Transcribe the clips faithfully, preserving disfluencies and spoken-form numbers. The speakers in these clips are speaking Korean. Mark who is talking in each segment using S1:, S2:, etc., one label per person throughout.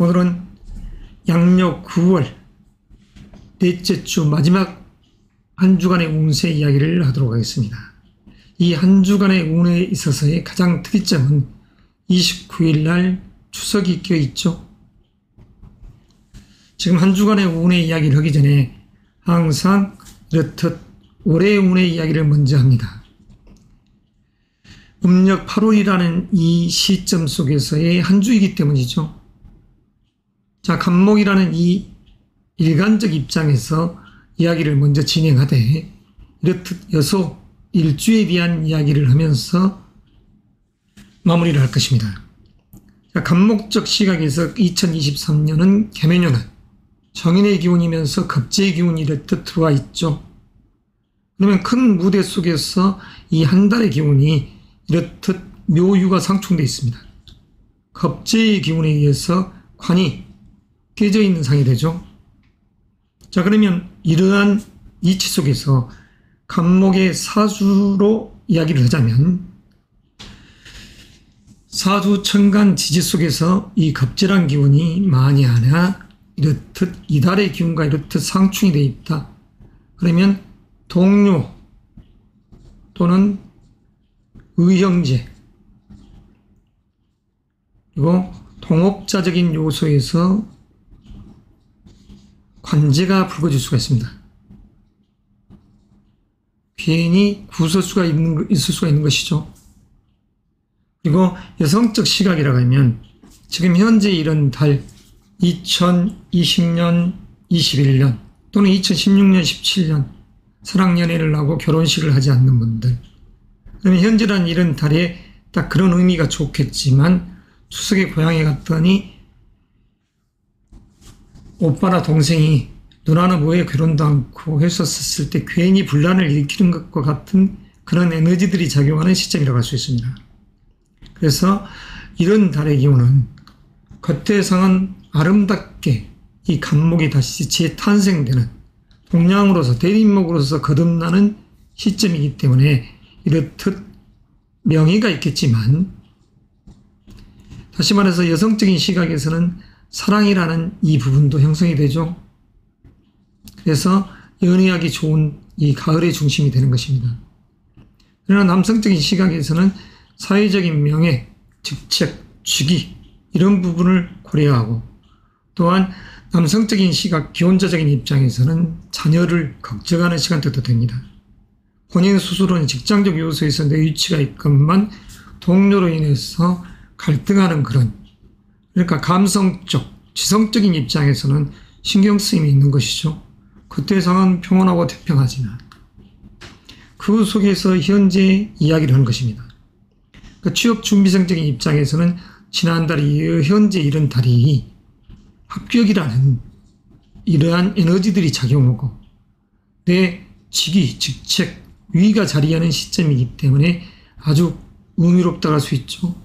S1: 오늘은 양력 구월 넷째 주 마지막 한 주간의 운세 이야기를 하도록 하겠습니다. 이 한 주간의 운에 있어서의 가장 특이점은 이십구 일 날 추석이 껴 있죠. 지금 한 주간의 운의 이야기를 하기 전에 항상 이렇듯 올해의 운의 이야기를 먼저 합니다. 음력 팔월이라는 이 시점 속에서의 한 주이기 때문이죠. 자, 간목이라는 이 일간적 입장에서 이야기를 먼저 진행하되 이렇듯 여소 일주에 대한 이야기를 하면서 마무리를 할 것입니다. 자, 간목적 시각에서 이천이십삼 년은 개묘년은 정인의 기운이면서 겁재의 기운이 이렇듯 들어와 있죠. 그러면 큰 무대 속에서 이 한 달의 기운이 이렇듯 묘유가 상충되어 있습니다. 겁재의 기운에 의해서 관이 깨져 있는 상이 되죠. 자, 그러면 이러한 이치 속에서 간목의 사주로 이야기를 하자면 사주 천간 지지 속에서 이 겁재란 기운이 만이 하나 이렇듯 이달의 기운과 이렇듯 상충이 되어 있다. 그러면 동료 또는 의형제 그리고 동업자적인 요소에서 관제가 불거질 수가 있습니다. 괜히 구설수가 있는, 있을 수가 있는 것이죠. 그리고 여성적 시각이라고 하면 지금 현재 이런 달 이천이십 년, 이십일 년 또는 이천십육 년, 십칠 년 사랑연애를 하고 결혼식을 하지 않는 분들, 그러면 현재라는 이런 달에 딱 그런 의미가 좋겠지만 추석에 고향에 갔더니 오빠나 동생이 누나는 왜 결혼도 않고 했었을 때 괜히 분란을 일으키는 것과 같은 그런 에너지들이 작용하는 시점이라고 할 수 있습니다. 그래서 이런 달의 기운은 겉에서는 아름답게 이 간목이 다시 재탄생되는 동량으로서 대립목으로서 거듭나는 시점이기 때문에 이렇듯 명의가 있겠지만 다시 말해서 여성적인 시각에서는 사랑이라는 이 부분도 형성이 되죠. 그래서 연애하기 좋은 이 가을의 중심이 되는 것입니다. 그러나 남성적인 시각에서는 사회적인 명예, 직책, 직위 이런 부분을 고려하고 또한 남성적인 시각, 기혼자적인 입장에서는 자녀를 걱정하는 시간대도 됩니다. 본인 스스로는 직장적 요소에서 내 위치가 있건만 동료로 인해서 갈등하는 그런, 그러니까 감성적, 지성적인 입장에서는 신경 쓰임이 있는 것이죠. 그때 상황은 평온하고 태평하지만 그 속에서 현재 이야기를 하는 것입니다. 그러니까 취업 준비생적인 입장에서는 지난달이 현재 이런 달이 합격이라는 이러한 에너지들이 작용하고 내 직위, 직책, 위가 자리하는 시점이기 때문에 아주 의미롭다고 할 수 있죠.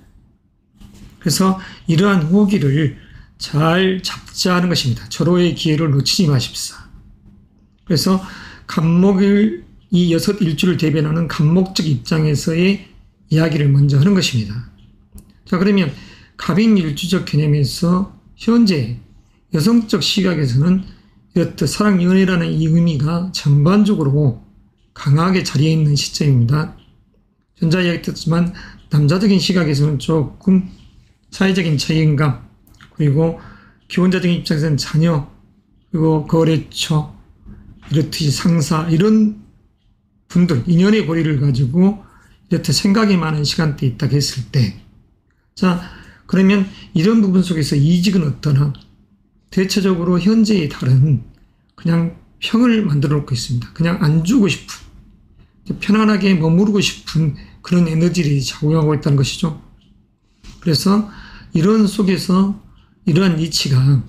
S1: 그래서 이러한 호기를 잘 잡자 하는 것입니다. 절호의 기회를 놓치지 마십사. 그래서 간목을 이 여섯 일주를 대변하는 간목적 입장에서의 이야기를 먼저 하는 것입니다. 자, 그러면 갑인 일주적 개념에서 현재 여성적 시각에서는 이렇듯 사랑 연애라는 이 의미가 전반적으로 강하게 자리해 있는 시점입니다. 전자 이야기 듣지만 남자적인 시각에서는 조금 사회적인 책임감, 그리고 기혼자적인 입장에서는 자녀, 그리고 거래처, 이렇듯이 상사, 이런 분들, 인연의 고리를 가지고 이렇듯 생각이 많은 시간대에 있다고 했을 때, 자, 그러면 이런 부분 속에서 이직은 어떠나, 대체적으로 현재의 달은 그냥 평을 만들어 놓고 있습니다. 그냥 안 주고 싶은, 편안하게 머무르고 싶은 그런 에너지를 작용하고 있다는 것이죠. 그래서 이런 속에서 이러한 이치가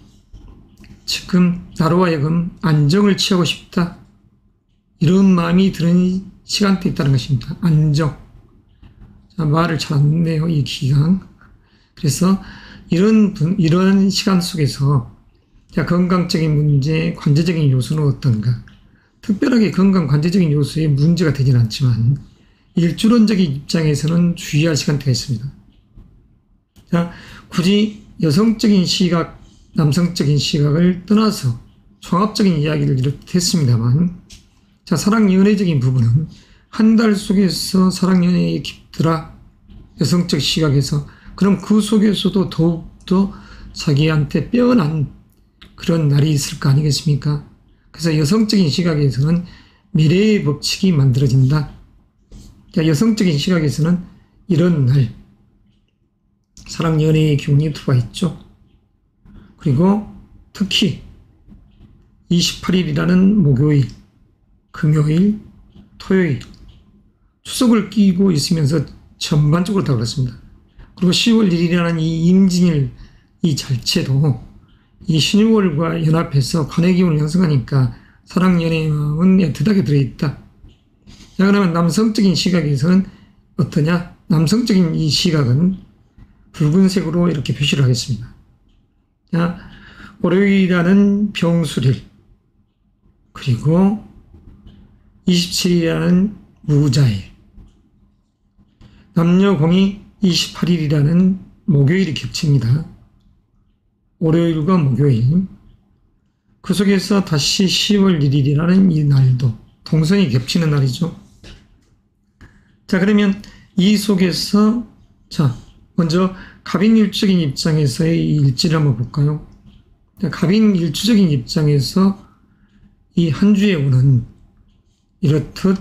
S1: 지금 나로 하여금 안정을 취하고 싶다, 이런 마음이 드는 시간대에 있다는 것입니다. 안정. 자, 말을 잘 안 듣네요, 이 기강. 그래서 이런 분, 이런 시간 속에서 자, 건강적인 문제, 관제적인 요소는 어떤가? 특별하게 건강 관제적인 요소에 문제가 되진 않지만 일주론적인 입장에서는 주의할 시간대가 있습니다. 자, 굳이 여성적인 시각 남성적인 시각을 떠나서 종합적인 이야기를 이렇게 했습니다만, 자, 사랑 연애적인 부분은 한 달 속에서 사랑 연애에 깊더라, 여성적 시각에서. 그럼 그 속에서도 더욱더 자기한테 빼어난 그런 날이 있을 거 아니겠습니까? 그래서 여성적인 시각에서는 미래의 법칙이 만들어진다. 자, 여성적인 시각에서는 이런 날, 사랑 연애의 기운이 들어와 있죠. 그리고 특히 이십팔 일이라는 목요일, 금요일, 토요일, 추석을 끼고 있으면서 전반적으로 다 그렇습니다. 그리고 시월 일 일이라는 이 임진일 이 자체도 이 신유월과 연합해서 관의 기운을 형성하니까 사랑 연애의 마음은 애틋하게 들어있다. 자, 그러면 남성적인 시각에서는 어떠냐? 남성적인 이 시각은 붉은색으로 이렇게 표시를 하겠습니다. 자, 월요일이라는 병술일, 그리고 이십칠 일이라는 무자일, 남녀공이 이십팔 일이라는 목요일이 겹칩니다. 월요일과 목요일. 그 속에서 다시 시월 일 일이라는 이 날도 동선이 겹치는 날이죠. 자, 그러면 이 속에서, 자, 먼저 갑인 일주적인 입장에서의 일지를 한번 볼까요? 갑인 일주적인 입장에서 이 한 주의 운은 이렇듯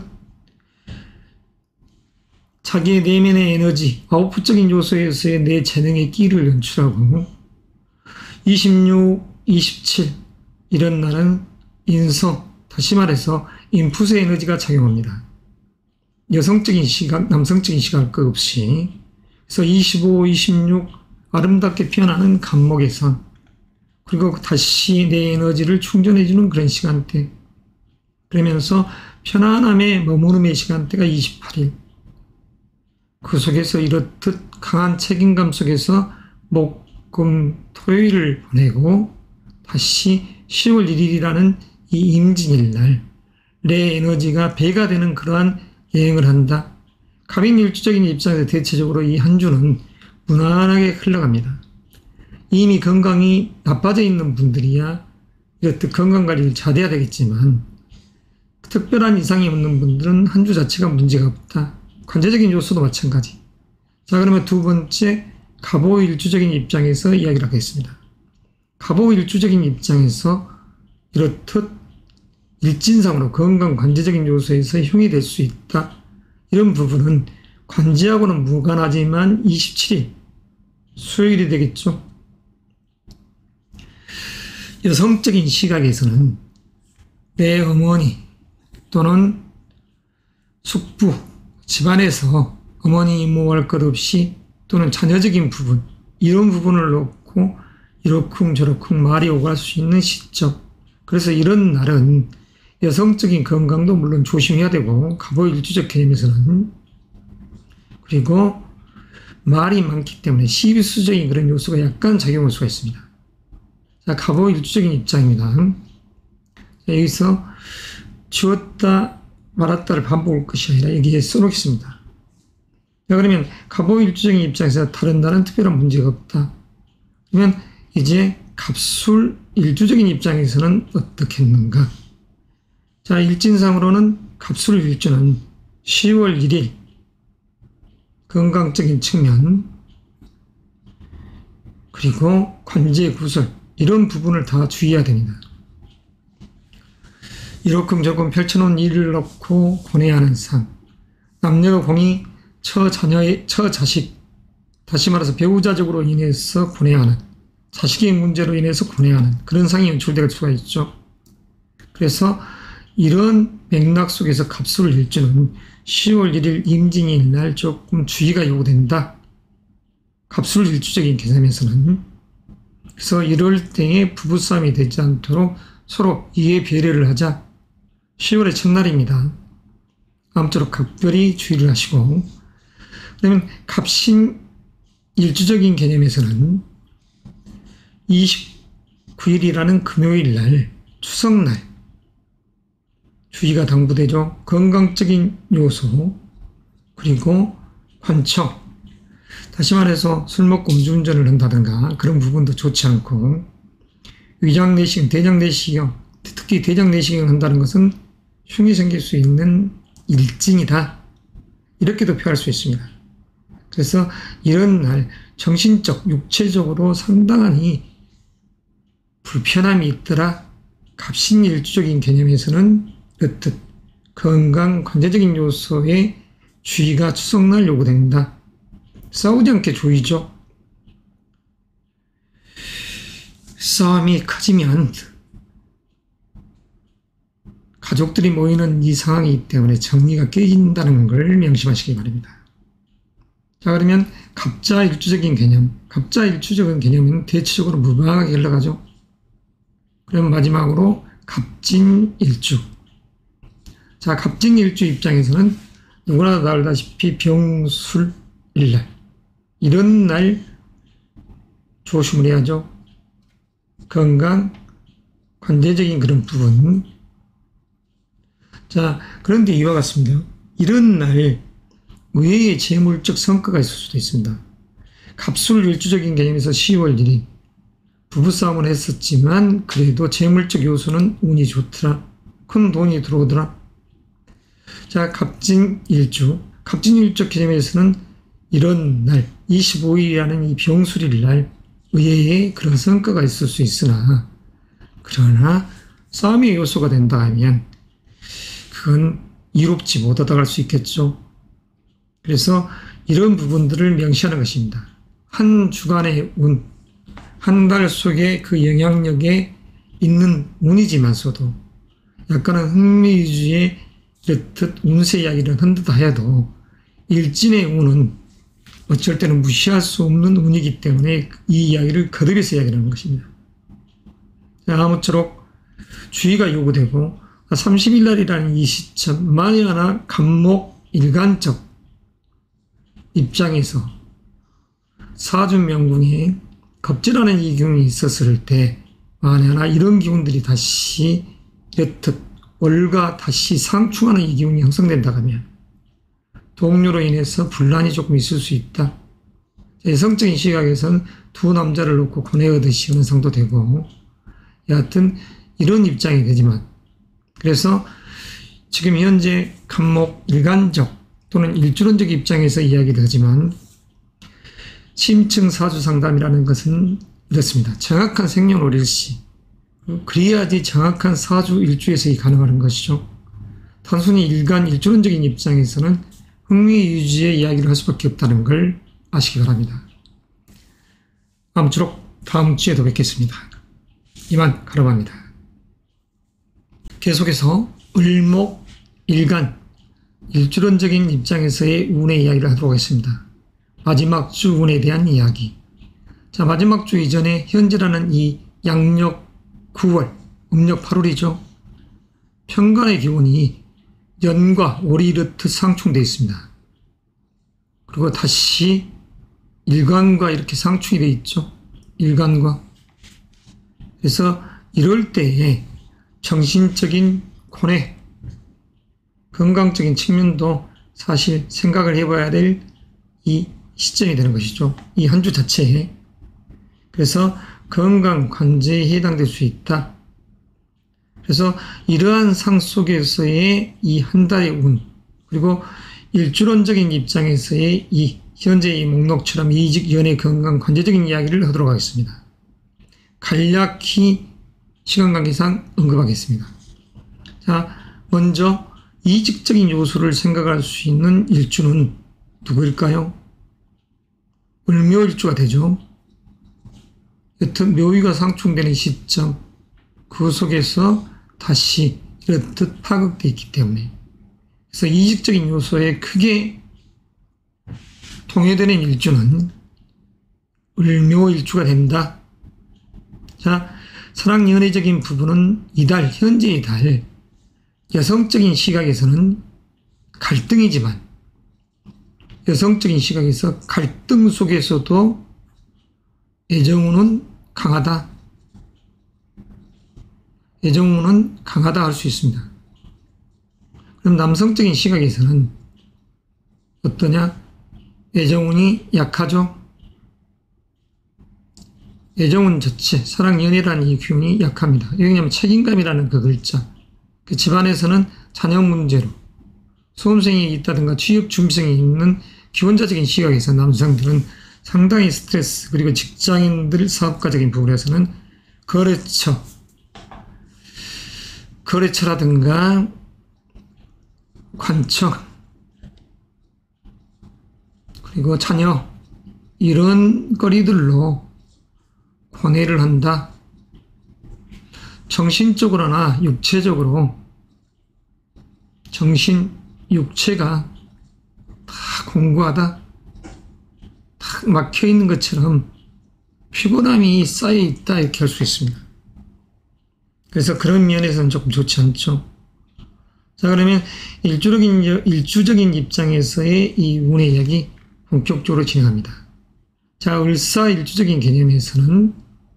S1: 자기의 내면의 에너지, 아웃풋적인 요소에서의 내 재능의 끼를 연출하고, 이십육, 이십칠 이런 날은 인성, 다시 말해서 인풋의 에너지가 작용합니다. 여성적인 시각, 남성적인 시각 것 없이. 그래서 이십오, 이십육 아름답게 피어나는 간목의 선, 그리고 다시 내 에너지를 충전해주는 그런 시간대. 그러면서 편안함의 머무름의 시간대가 이십팔 일. 그 속에서 이렇듯 강한 책임감 속에서 목, 금, 토요일을 보내고 다시 시월 일 일이라는 이 임진일 날 내 에너지가 배가 되는 그러한 여행을 한다. 갑인 일주적인 입장에서 대체적으로 이 한 주는 무난하게 흘러갑니다. 이미 건강이 나빠져 있는 분들이야 이렇듯 건강관리를 잘해야 되겠지만, 특별한 이상이 없는 분들은 한 주 자체가 문제가 없다. 관제적인 요소도 마찬가지. 자, 그러면 두 번째, 갑오 일주적인 입장에서 이야기를 하겠습니다. 갑오 일주적인 입장에서 이렇듯 일진상으로 건강 관제적인 요소에서 흉이 될 수 있다. 이런 부분은 관제하고는 무관하지만 이십칠 일, 수요일이 되겠죠. 여성적인 시각에서는 내 어머니 또는 숙부, 집안에서 어머니 이모할 것 없이 또는 자녀적인 부분, 이런 부분을 놓고 이러쿵저러쿵 말이 오갈 수 있는 시점. 그래서 이런 날은 여성적인 건강도 물론 조심해야 되고, 갑오일주적 개념에서는. 그리고 말이 많기 때문에 시비수적인 그런 요소가 약간 작용할 수가 있습니다. 자, 갑오일주적인 입장입니다. 자, 여기서 지웠다 말았다를 반복할 것이 아니라 여기에 써놓겠습니다. 자, 그러면 갑오일주적인 입장에서 다른 날은 특별한 문제가 없다. 그러면 이제 갑술 일주적인 입장에서는 어떻겠는가? 자, 일진상으로는 갑술 일주는 시월 일 일 건강적인 측면, 그리고 관제 구설, 이런 부분을 다 주의해야 됩니다. 이러쿵저러쿵 펼쳐놓은 일을 놓고 고뇌하는 상, 남녀 공이 처 자녀의, 처 자식, 다시 말해서 배우자적으로 인해서 고뇌하는, 자식의 문제로 인해서 고뇌하는 그런 상이 연출될 수가 있죠. 그래서 이런 맥락 속에서 갑술 일주는 시월 일 일 임진일 날 조금 주의가 요구된다. 갑술 일주적인 개념에서는. 그래서 이럴 때에 부부싸움이 되지 않도록 서로 이해 배려를 하자. 시월의 첫날입니다. 아무쪼록 각별히 주의를 하시고, 그다음에 갑신 일주적인 개념에서는 이십구 일이라는 금요일 날, 추석날 주의가 당부되죠. 건강적인 요소, 그리고 관청, 다시 말해서 술 먹고 음주운전을 한다든가 그런 부분도 좋지 않고, 위장 내시경, 대장 내시경, 특히 대장 내시경을 한다는 것은 흉이 생길 수 있는 일징이다. 이렇게도 표할 수 있습니다. 그래서 이런 날 정신적, 육체적으로 상당히 불편함이 있더라. 갑신일주적인 개념에서는 이렇듯 건강, 관제적인 요소에 주의가 추석날 요구됩니다. 싸우지 않게 조이죠. 싸움이 커지면 가족들이 모이는 이 상황이기 때문에 정리가 깨진다는 걸 명심하시기 바랍니다. 자, 그러면 갑자일주적인 개념. 갑자일주적인 개념은 대체적으로 무방하게 흘러가죠. 그럼 마지막으로 갑진일주. 자, 갑진일주 입장에서는 누구나 다 알다시피 병술일날. 이런 날 조심을 해야죠. 건강, 관제적인 그런 부분. 자, 그런데 이와 같습니다. 이런 날 의외의 재물적 성과가 있을 수도 있습니다. 갑술일주적인 개념에서 시월 일 일 부부싸움을 했었지만 그래도 재물적 요소는 운이 좋더라. 큰 돈이 들어오더라. 자, 갑진일주. 갑진일주적 개념에서는 이런 날 이십오 일이라는 이 병술일 날 의외의 그런 성과가 있을 수 있으나 그러나 싸움의 요소가 된다 하면 그건 이롭지 못하다 할 수 있겠죠. 그래서 이런 부분들을 명시하는 것입니다. 한 주간의 운, 한 달 속에 그 영향력에 있는 운이지만서도 약간은 흥미주의의 이렇듯 운세 이야기를 한듯 하여도 일진의 운은 어쩔 때는 무시할 수 없는 운이기 때문에 이 이야기를 거듭해서 이야기하는 것입니다. 자, 아무쪼록 주의가 요구되고 삼십 일 날이라는 이 시점, 만에 하나 간목 일간적 입장에서 사주명궁에 겁질하는 이 기운이 있었을 때 만에 하나 이런 기운들이 다시 이렇듯 월과 다시 상충하는 이 기운이 형성된다 하면 동료로 인해서 분란이 조금 있을 수 있다. 여성적인 시각에서는 두 남자를 놓고 고뇌하듯이 현상도 되고 여하튼 이런 입장이 되지만 그래서 지금 현재 간목 일간적 또는 일주론적 입장에서 이야기를 하지만 심층 사주 상담이라는 것은 이렇습니다. 정확한 생년월 일시 그래야지 정확한 사주 일주에서 가능한 것이죠. 단순히 일간 일주론적인 입장에서는 흥미유지의 이야기를 할 수밖에 없다는 걸 아시기 바랍니다. 아무쪼록 다음 주에도 뵙겠습니다. 이만 가름합니다. 계속해서 을목, 일간, 일주론적인 입장에서의 운의 이야기를 하도록 하겠습니다. 마지막 주 운에 대한 이야기. 자, 마지막 주 이전에 현재라는 이 양력 구월, 음력 팔월이죠. 편간의 기운이 연과 월이 이렇듯 상충되어 있습니다. 그리고 다시 일간과 이렇게 상충이 되어 있죠. 일간과. 그래서 이럴 때에 정신적인 고뇌, 건강적인 측면도 사실 생각을 해봐야 될 이 시점이 되는 것이죠. 이 한 주 자체에. 그래서 건강 관제에 해당될 수 있다. 그래서 이러한 상 속에서의 이 한 달의 운, 그리고 일주론적인 입장에서의 이 현재 이 목록처럼 이직, 연애, 건강, 관제적인 이야기를 하도록 하겠습니다. 간략히 시간 관계상 언급하겠습니다. 자, 먼저 이직적인 요소를 생각할 수 있는 일주는 누구일까요? 을묘일주가 되죠. 여튼 묘위가 상충되는 시점, 그 속에서 다시 이렇듯 파극되어 있기 때문에 그래서 이직적인 요소에 크게 통해되는 일주는 을묘일주가 된다. 자, 사랑 연애적인 부분은 이달, 현재의 달, 여성적인 시각에서는 갈등이지만 여성적인 시각에서 갈등 속에서도 애정운은 강하다. 애정운은 강하다 할 수 있습니다. 그럼 남성적인 시각에서는 어떠냐? 애정운이 약하죠. 애정은 저체, 사랑, 연애라는 이 기운이 약합니다. 왜냐하면 책임감이라는 그 글자. 그 집안에서는 자녀 문제로 수험생이 있다든가 취업 준비생이 있는 기혼자적인 시각에서 남성들은 상당히 스트레스, 그리고 직장인들 사업가적인 부분에서는 거래처, 거래처라든가 관청, 그리고 자녀, 이런 거리들로 고뇌를 한다. 정신적으로나 육체적으로, 정신, 육체가 다 공고하다, 다 막혀있는 것처럼 피곤함이 쌓여있다, 이렇게 할 수 있습니다. 그래서 그런 면에서는 조금 좋지 않죠. 자, 그러면 일주적인, 일주적인 입장에서의 이 운의 이야기 본격적으로 진행합니다. 자, 을사일주적인 개념에서는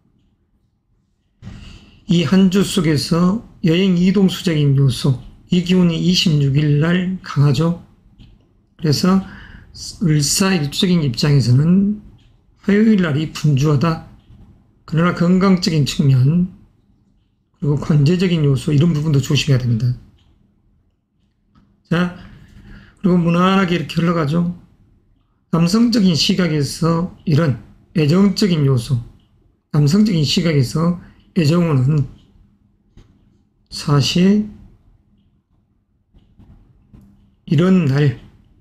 S1: 이 한 주 속에서 여행 이동수적인 요소, 이 기운이 이십육 일 날 강하죠. 그래서 을사일주적인 입장에서는 화요일 날이 분주하다. 그러나 건강적인 측면, 그리고 관제적인 요소, 이런 부분도 조심해야 됩니다. 자, 그리고 무난하게 이렇게 흘러가죠. 남성적인 시각에서 이런 애정적인 요소, 남성적인 시각에서 애정운은 사실 이런 날,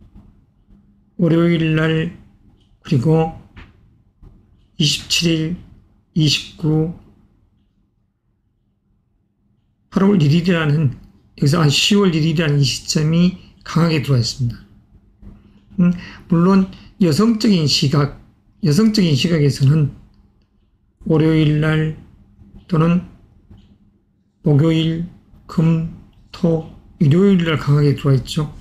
S1: 월요일 날, 그리고 이십칠 일, 이십구, 팔월 일 일이라는, 여기서 한 시월 일 일이라는 이 시점이 강하게 들어와 있습니다. 음, 물론 여성적인 시각, 여성적인 시각에서는 월요일 날 또는 목요일, 금, 토, 일요일 날 강하게 들어와 있죠.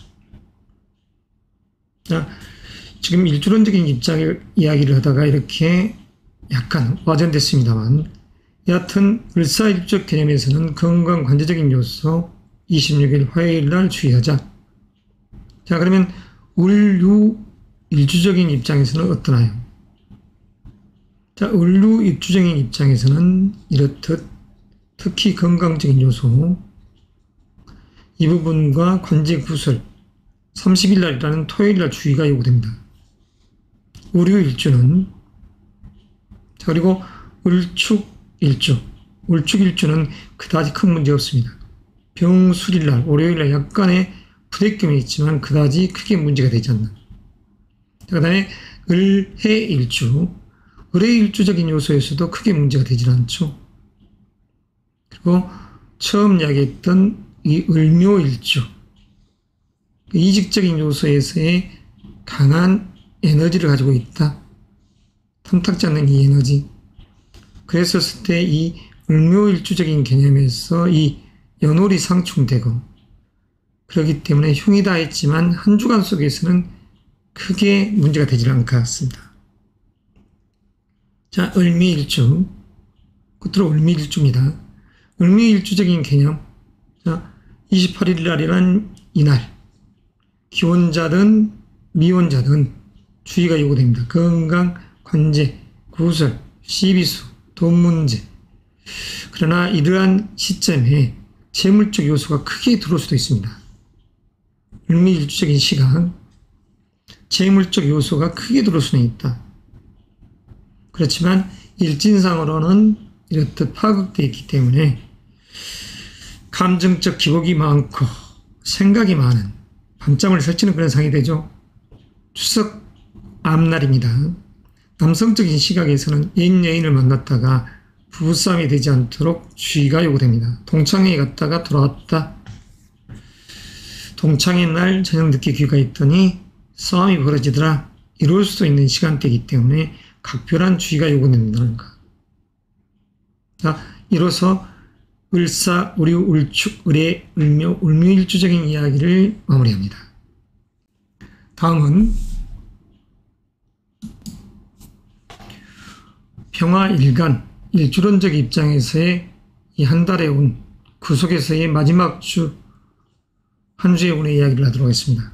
S1: 자, 지금 일주론적인 입장을 이야기를 하다가 이렇게 약간 와전됐습니다만, 여하튼 을사일주적 개념에서는 건강 관제적인 요소 이십육 일 화요일 날 주의하자. 자, 그러면 을유 일주적인 입장에서는 어떠나요? 자, 을유 일주적인 입장에서는 이렇듯 특히 건강적인 요소, 이 부분과 관제 구설, 삼십 일 날이라는 토요일 날 주의가 요구됩니다. 을유 일주는, 자, 그리고 을축 일주, 을축 일주는 그다지 큰 문제 없습니다. 병술일 날, 월요일 날 약간의 부대낌이 있지만 그다지 크게 문제가 되지 않는. 그 다음에 을해 일주, 을해 일주적인 요소에서도 크게 문제가 되지 않죠. 그리고 처음 이야기했던 이 을묘 일주, 이직적인 요소에서의 강한 에너지를 가지고 있다. 탐탁지 않는 이 에너지. 그랬었을 때 이 을묘일주적인 개념에서 이 연월이 상충되고, 그렇기 때문에 흉이다 했지만 한 주간 속에서는 크게 문제가 되지 않을 것 같습니다. 자, 을미일주, 끝으로 을미일주입니다. 을미일주적인 개념, 자, 이십팔 일 날이란 이날, 기혼자든 미혼자든 주의가 요구됩니다. 건강, 관제, 구설, 시비수, 돈 문제. 그러나 이러한 시점에 재물적 요소가 크게 들어올 수도 있습니다. 을미일주적인 시간, 재물적 요소가 크게 들어올 수는 있다. 그렇지만 일진상으로는 이렇듯 파급되어 있기 때문에 감정적 기복이 많고 생각이 많은 밤잠을 설치는 그런 상이 되죠. 추석 앞날입니다. 남성적인 시각에서는 옛 여인을 만났다가 부부싸움이 되지 않도록 주의가 요구됩니다. 동창회에 갔다가 돌아왔다. 동창회 날 저녁 늦게 귀가 있더니 싸움이 벌어지더라. 이럴 수도 있는 시간대이기 때문에 각별한 주의가 요구된다는 것. 자, 이로써 을사, 을유, 을축, 을해, 을묘, 을묘일주적인 이야기를 마무리합니다. 다음은 평화일간, 일주론적 입장에서의 이 한 달의 운, 그 속에서의 마지막 주, 한 주의 운의 이야기를 하도록 하겠습니다.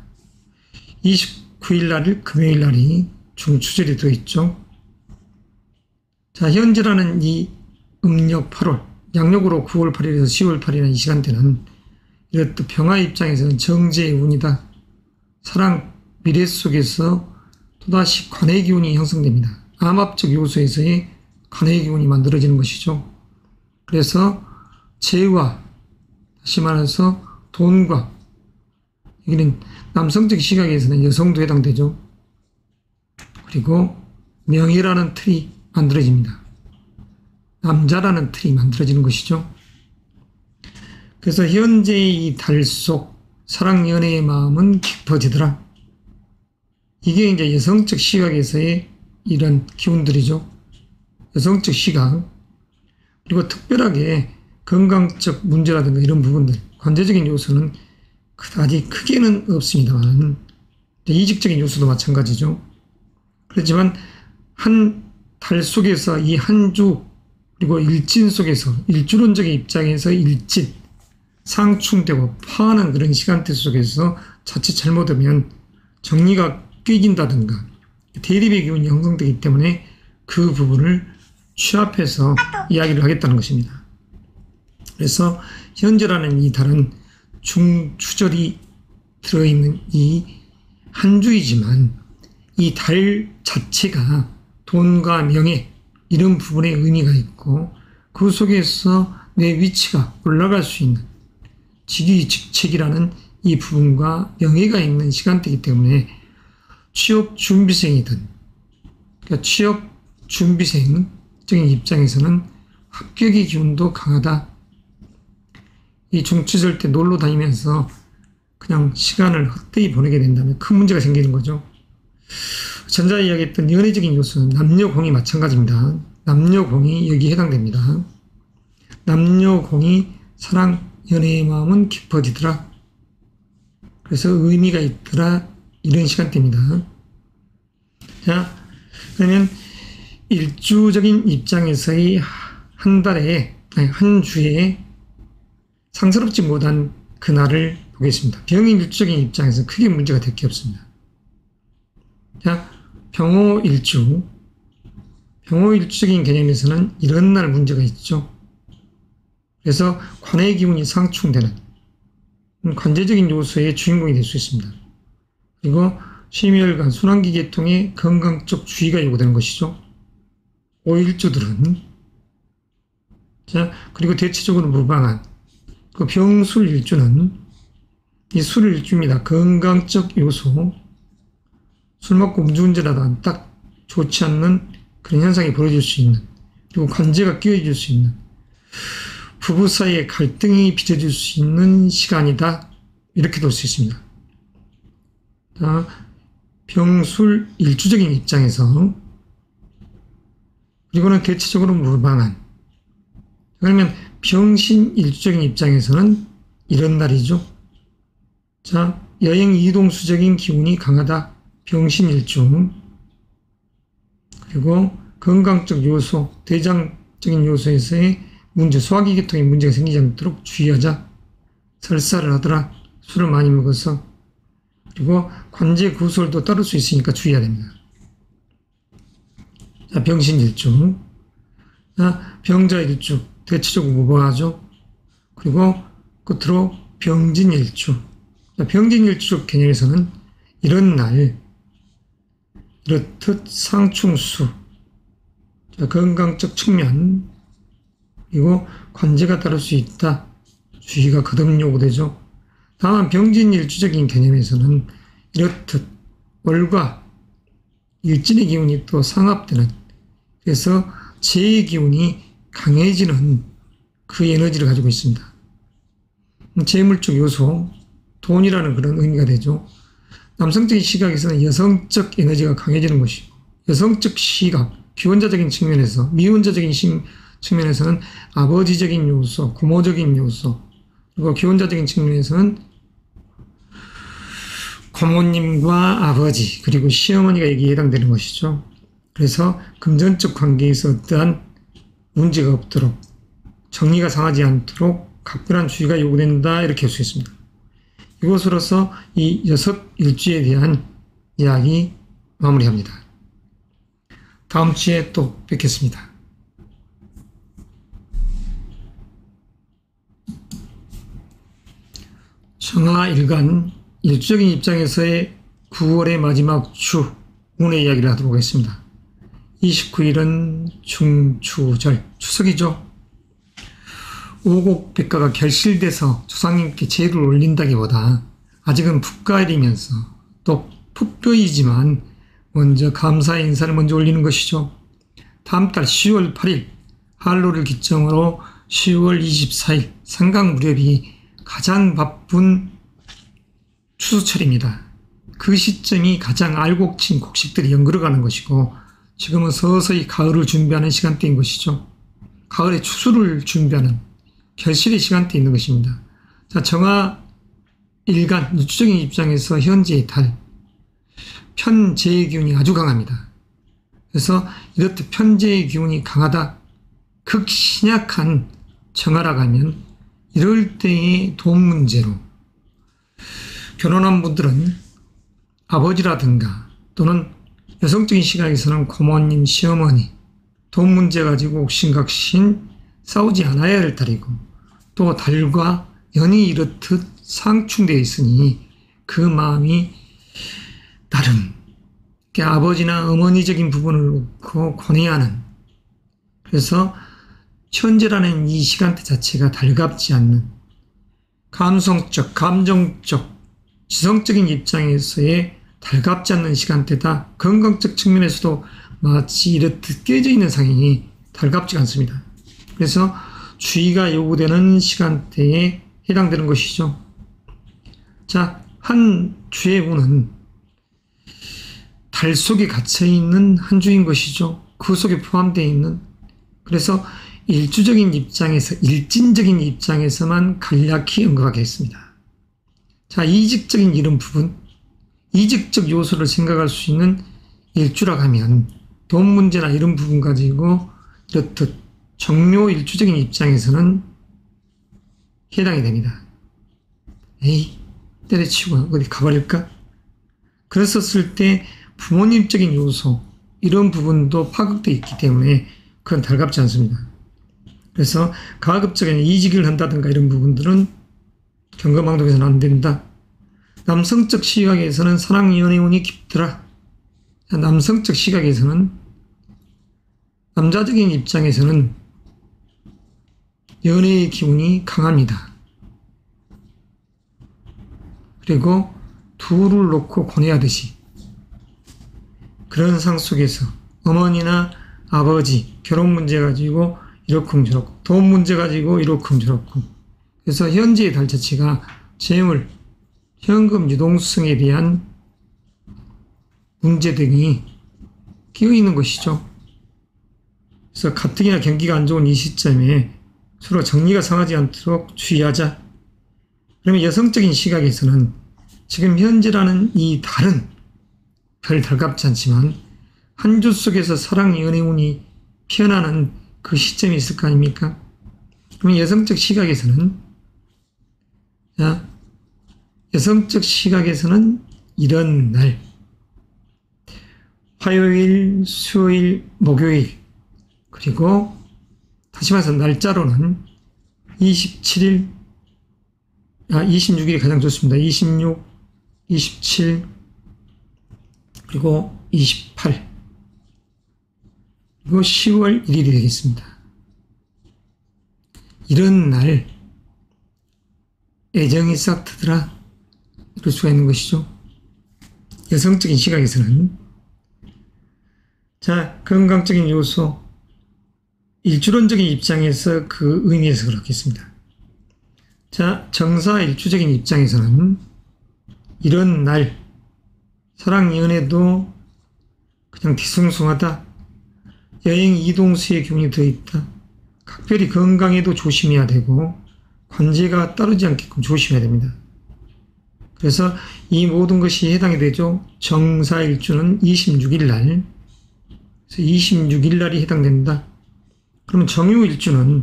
S1: 이십구 일 날, 금요일 날이 중추절이 들어있죠. 자, 현재라는 이 음력 팔월, 양력으로 구월 팔일에서 시월 팔일이라는 이 시간대는 이렇듯 병화 입장에서는 정제의 운이다. 사랑, 미래 속에서 또다시 관의 기운이 형성됩니다. 암합적 요소에서의 관의 기운이 만들어지는 것이죠. 그래서 재와, 다시 말해서 돈과, 여기는 남성적 시각에서는 여성도 해당되죠. 그리고 명예라는 틀이 만들어집니다. 남자라는 틀이 만들어지는 것이죠. 그래서 현재의 이 달 속 사랑 연애의 마음은 깊어지더라. 이게 이제 여성적 시각에서의 이런 기운들이죠. 여성적 시각. 그리고 특별하게 건강적 문제라든가 이런 부분들, 관계적인 요소는 그다지 크게는 없습니다만, 이직적인 요소도 마찬가지죠. 그렇지만 한 달 속에서 이 한 주, 그리고 일진 속에서, 일주론적인 입장에서 일진, 상충되고 파하는 그런 시간대 속에서 자칫 잘못하면 정리가 깨진다든가 대립의 기운이 형성되기 때문에 그 부분을 취합해서 이야기를 하겠다는 것입니다. 그래서 현재라는 이 달은 중추절이 들어있는 이 한 주이지만 이 달 자체가 돈과 명예 이런 부분에 의미가 있고 그 속에서 내 위치가 올라갈 수 있는 직위직책이라는 이 부분과 명예가 있는 시간대이기 때문에 취업 준비생이든 그러니까 취업 준비생적인 입장에서는 합격의 기운도 강하다. 이 중추절 때 놀러 다니면서 그냥 시간을 헛되이 보내게 된다면 큰 문제가 생기는 거죠. 전자 이야기했던 연애적인 요소는 남녀공이 마찬가지입니다. 남녀공이 여기에 해당됩니다. 남녀공이 사랑, 연애의 마음은 깊어지더라. 그래서 의미가 있더라. 이런 시간대입니다. 자, 그러면 일주적인 입장에서의 한 달에, 아니, 한 주에 상스럽지 못한 그날을 보겠습니다. 병인 일주적인 입장에서 크게 문제가 될 게 없습니다. 자, 병호일주. 병호일주적인 개념에서는 이런 날 문제가 있죠. 그래서 관의 기운이 상충되는 관제적인 요소의 주인공이 될 수 있습니다. 그리고 심혈관, 순환기 계통의 건강적 주의가 요구되는 것이죠. 오일주들은. 자, 그리고 대체적으로 무방한 그 병술일주는 이 술일주입니다. 건강적 요소. 술 먹고 음주운전하다 딱 좋지 않는 그런 현상이 벌어질 수 있는, 그리고 관제가 끼어질 수 있는, 부부 사이에 갈등이 빚어질 수 있는 시간이다. 이렇게 볼 수 있습니다. 자, 병술 일주적인 입장에서, 그리고는 대체적으로 무방한, 그러면 병신 일주적인 입장에서는 이런 날이죠. 자, 여행 이동수적인 기운이 강하다. 병신일주. 그리고 건강적 요소, 대장적인 요소에서의 문제, 소화기 계통에 문제가 생기지 않도록 주의하자. 설사를 하더라. 술을 많이 먹어서. 그리고 관제 구설도 따를 수 있으니까 주의해야 됩니다. 자, 병신일주. 자, 병자일주. 대체적으로 무방하죠. 그리고 끝으로 병진일주. 자, 병진일주 개념에서는 이런 날, 이렇듯 상충수, 자, 건강적 측면, 그리고 관제가 따를 수 있다. 주의가 거듭 요구되죠. 다만 병진일주적인 개념에서는 이렇듯 월과 일진의 기운이 또 상합되는, 그래서 재의 기운이 강해지는 그 에너지를 가지고 있습니다. 재물적 요소, 돈이라는 그런 의미가 되죠. 남성적인 시각에서는 여성적 에너지가 강해지는 것이고, 여성적 시각, 기원자적인 측면에서, 미혼자적인 측면에서는 아버지적인 요소, 고모적인 요소, 그리고 기혼자적인 측면에서는 고모님과 아버지, 그리고 시어머니가 여기에 해당되는 것이죠. 그래서 금전적 관계에서 어떠한 문제가 없도록, 정리가 상하지 않도록 각별한 주의가 요구된다. 이렇게 할 수 있습니다. 이것으로서 이 여섯 일주에 대한 이야기 마무리합니다. 다음 주에 또 뵙겠습니다. 정화일간 일주적인 입장에서의 구월의 마지막 주 운의 이야기를 하도록 하겠습니다. 이십구 일은 중추절, 추석이죠. 오곡백과가 결실돼서 조상님께 제를 올린다기보다 아직은 풋가을이면서 또 풋벼이지만 먼저 감사의 인사를 먼저 올리는 것이죠. 다음 달 시월 팔일 한로를 기점으로 시월 이십사일 상각 무렵이 가장 바쁜 추수철입니다. 그 시점이 가장 알곡친 곡식들이 연그러가는 것이고 지금은 서서히 가을을 준비하는 시간대인 것이죠. 가을의 추수를 준비하는 결실의 시간대에 있는 것입니다. 자, 정화 일간 일주적인 입장에서 현재의 달 편재의 기운이 아주 강합니다. 그래서 이렇듯 편재의 기운이 강하다, 극신약한 정화라고 하면 이럴 때의 돈 문제로 결혼한 분들은 아버지라든가 또는 여성적인 시각에서는 고모님, 시어머니 돈 문제 가지고 옥신각신 싸우지 않아야 할 달이고 또 달과 연이 이렇듯 상충되어 있으니 그 마음이 나름 아버지나 어머니적인 부분을 놓고 권해하는, 그래서 현재라는 이 시간대 자체가 달갑지 않는 감성적, 감정적, 지성적인 입장에서의 달갑지 않는 시간대다. 건강적 측면에서도 마치 이렇듯 깨져 있는 상황이 달갑지 않습니다. 그래서 주의가 요구되는 시간대에 해당되는 것이죠. 자, 한 주의 운은 달 속에 갇혀있는 한 주인 것이죠. 그 속에 포함되어 있는. 그래서 일주적인 입장에서, 일진적인 입장에서만 간략히 언급하겠습니다. 자, 이직적인 이런 부분, 이직적 요소를 생각할 수 있는 일주라고 하면 돈 문제나 이런 부분 가지고 이렇듯 정묘 일주적인 입장에서는 해당이 됩니다. 에이, 때려치고 어디 가버릴까? 그랬었을 때 부모님적인 요소, 이런 부분도 파급되어 있기 때문에 그건 달갑지 않습니다. 그래서 가급적인 이직을 한다든가 이런 부분들은 경거망동에서는 안 된다. 남성적 시각에서는 사랑 연애운이 깊더라. 남성적 시각에서는, 남자적인 입장에서는 연애의 기운이 강합니다. 그리고 둘을 놓고 권해하듯이 그런 상 속에서 어머니나 아버지 결혼 문제 가지고 이러쿵저러쿵, 돈 문제 가지고 이러쿵저러쿵, 그래서 현재의 달 자체가 재물, 현금 유동성에 대한 문제 등이 끼어 있는 것이죠. 그래서 가뜩이나 경기가 안 좋은 이 시점에 서로 정리가 상하지 않도록 주의하자. 그러면 여성적인 시각에서는 지금 현재라는 이 달은 별 달갑지 않지만 한 주 속에서 사랑 연애운이 피어나는 그 시점이 있을 거 아닙니까? 그러면 여성적 시각에서는, 자, 여성적 시각에서는 이런 날, 화요일, 수요일, 목요일, 그리고 다시 말해서 날짜로는 이십칠일, 아, 이십육일이 가장 좋습니다. 이십육, 이십칠, 그리고 이십팔, 그리고 시월 일일이 되겠습니다. 이런 날 애정이 싹 트더라, 이럴 수가 있는 것이죠. 여성적인 시각에서는. 자, 건강적인 요소, 일주론적인 입장에서 그 의미에서 그렇겠습니다. 자, 정사 일주적인 입장에서는 이런 날 사랑 연애도 그냥 뒤숭숭하다. 여행 이동수의 기운이 들어있다. 각별히 건강에도 조심해야 되고 관제가 따르지 않게끔 조심해야 됩니다. 그래서 이 모든 것이 해당이 되죠. 정사일주는 이십육일 날, 그래서 이십육일 날이 해당된다. 그러면 정유일주는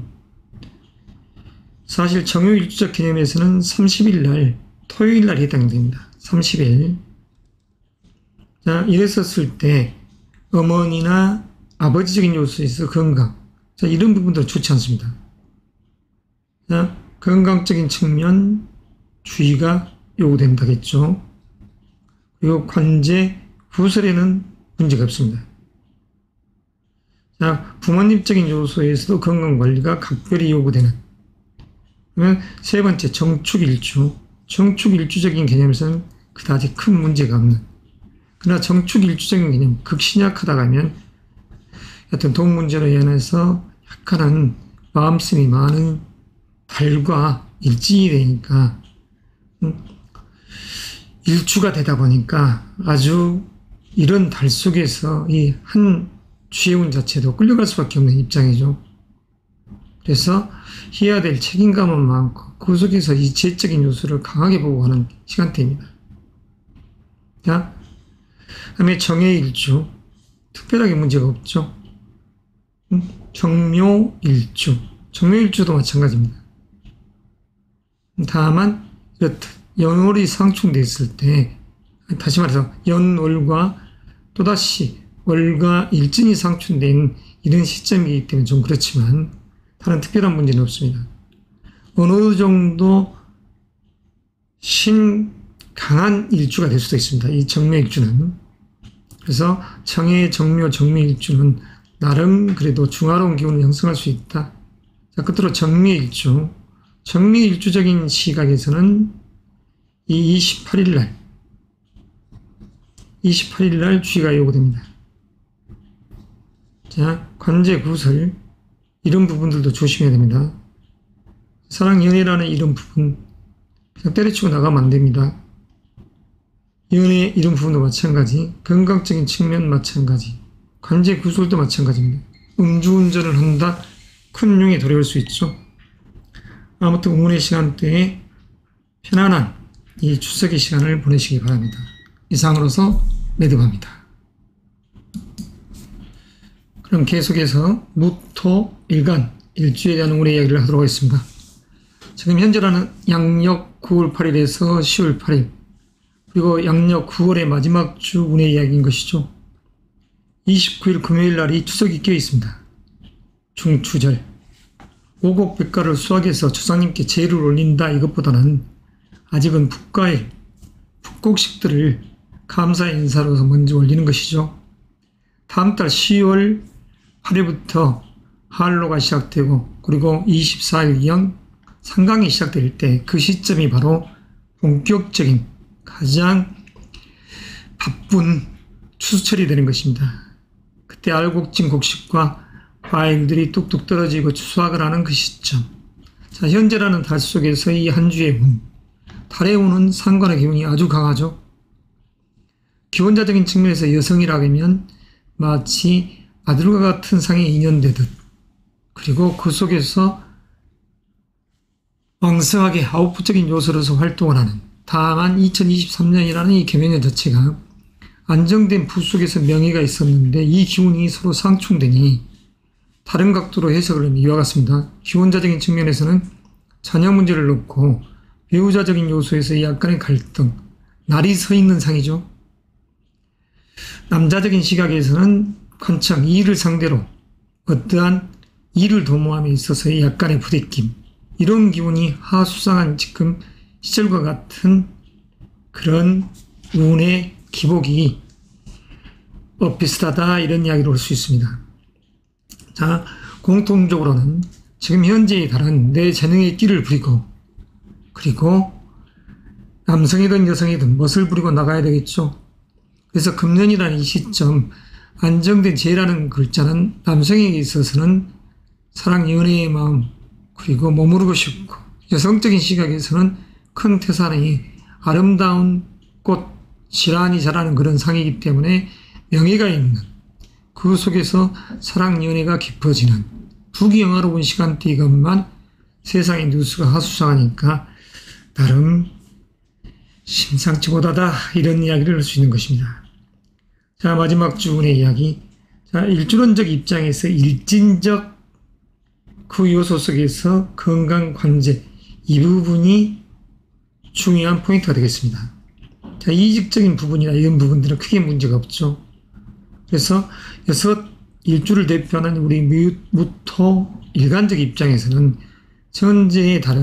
S1: 사실 정유일주적 개념에서는 삼십일 날, 토요일 날이 해당됩니다. 삼십일. 자, 이랬었을 때 어머니나 아버지적인 요소에서 건강, 자, 이런 부분도 좋지 않습니다. 자, 건강적인 측면, 주의가 요구된다겠죠. 그리고 관제, 구설에는 문제가 없습니다. 자, 부모님적인 요소에서도 건강관리가 각별히 요구되는. 그러면 세 번째, 정축일주. 정축일주적인 개념에서는 그다지 큰 문제가 없는. 그러나 정축일주적인 개념, 극신약하다가 하면 어떤 돈 문제로 인해서 약간은 마음씀이 많은 달과 일진이 되니까 일주가 되다 보니까 아주 이런 달 속에서 이 한 주해운 자체도 끌려갈 수밖에 없는 입장이죠. 그래서 해야 될 책임감은 많고 그 속에서 이 지혜적인 요소를 강하게 보고 하는 시간대입니다. 자, 그다음에 정해일주. 특별하게 문제가 없죠. 정묘일주. 정묘일주도 마찬가지입니다. 다만 이렇듯 연월이 상충되어 있을 때, 다시 말해서 연월과 또다시 월과 일진이 상충된 이런 시점이기 때문에 좀 그렇지만 다른 특별한 문제는 없습니다. 어느 정도 신 강한 일주가 될 수도 있습니다. 이 정묘일주는. 그래서 정해, 정묘, 정묘일주는 나름 그래도 중화로운 기운을 형성할 수 있다. 자, 끝으로 정묘일주. 정묘일주적인 시각에서는 이 이십팔 일 날, 이십팔 일 날 주의가 요구됩니다. 자, 관제, 구설, 이런 부분들도 조심해야 됩니다. 사랑, 연애라는 이런 부분, 그냥 때려치고 나가면 안 됩니다. 연애, 이런 부분도 마찬가지, 건강적인 측면 마찬가지, 관제, 구설도 마찬가지입니다. 음주운전을 한다, 큰 용에 도래할 수 있죠. 아무튼 응원의 시간대에 편안한 이 추석의 시간을 보내시기 바랍니다. 이상으로서 매듭합니다. 그럼 계속해서 무토, 일간, 일주에 대한 운의 이야기를 하도록 하겠습니다. 지금 현재라는 양력 구월 팔일에서 시월 팔일, 그리고 양력 구월의 마지막 주 운의 이야기인 것이죠. 이십구일 금요일 날이 추석이 껴 있습니다. 중추절. 오곡백과를 수확해서 조상님께 제를 올린다 이것보다는 아직은 북과일, 북곡식들을 감사 인사로서 먼저 올리는 것이죠. 다음 달 시월 팔일부터 한로가 시작되고 그리고 이십사일 이영 상강이 시작될 때 그 시점이 바로 본격적인 가장 바쁜 추수철이 되는 것입니다. 그때 알곡진 곡식과 과일들이 뚝뚝 떨어지고 추수학을 하는 그 시점. 자, 현재라는 달 속에서 이 한 주의 운, 달의 운은 상관의 기운이 아주 강하죠. 기원자적인 측면에서 여성이라고 하면 마치 아들과 같은 상에 인연되듯, 그리고 그 속에서 왕성하게 아웃풋적인 요소로서 활동을 하는, 다만 이천이십삼 년이라는 이 개면년 자체가 안정된 부 속에서 명예가 있었는데 이 기운이 서로 상충되니 다른 각도로 해석을 하면 이와 같습니다. 기원자적인 측면에서는 자녀 문제를 놓고 배우자적인 요소에서 약간의 갈등, 날이 서 있는 상이죠. 남자적인 시각에서는 관청, 이를 상대로 어떠한 일을 도모함에 있어서의 약간의 부대낌, 이런 기운이 하수상한 지금 시절과 같은 그런 운의 기복이 어, 비슷하다, 이런 이야기를 할 수 있습니다. 자, 공통적으로는 지금 현재의 달은 내 재능의 끼를 부리고, 그리고 남성이든 여성이든 멋을 부리고 나가야 되겠죠. 그래서 금년이라는 이 시점, 안정된 재라는 글자는 남성에게 있어서는 사랑, 연애의 마음, 그리고 머무르고 싶고, 여성적인 시각에서는 큰 태산의 아름다운 꽃, 지란이 자라는 그런 상이기 때문에 명예가 있는, 그 속에서 사랑, 연애가 깊어지는 부귀영화로운 시간대이건만 세상의 뉴스가 하수상하니까 나름 심상치 못하다, 이런 이야기를 할 수 있는 것입니다. 자, 마지막 주 운의 이야기. 자, 일주론적 입장에서 일진적 그 요소 속에서 건강 관제, 이 부분이 중요한 포인트가 되겠습니다. 자, 이직적인 부분이나 이런 부분들은 크게 문제가 없죠. 그래서 여섯 일주를 대표하는 우리 무토 일간적 입장에서는 현재의 달은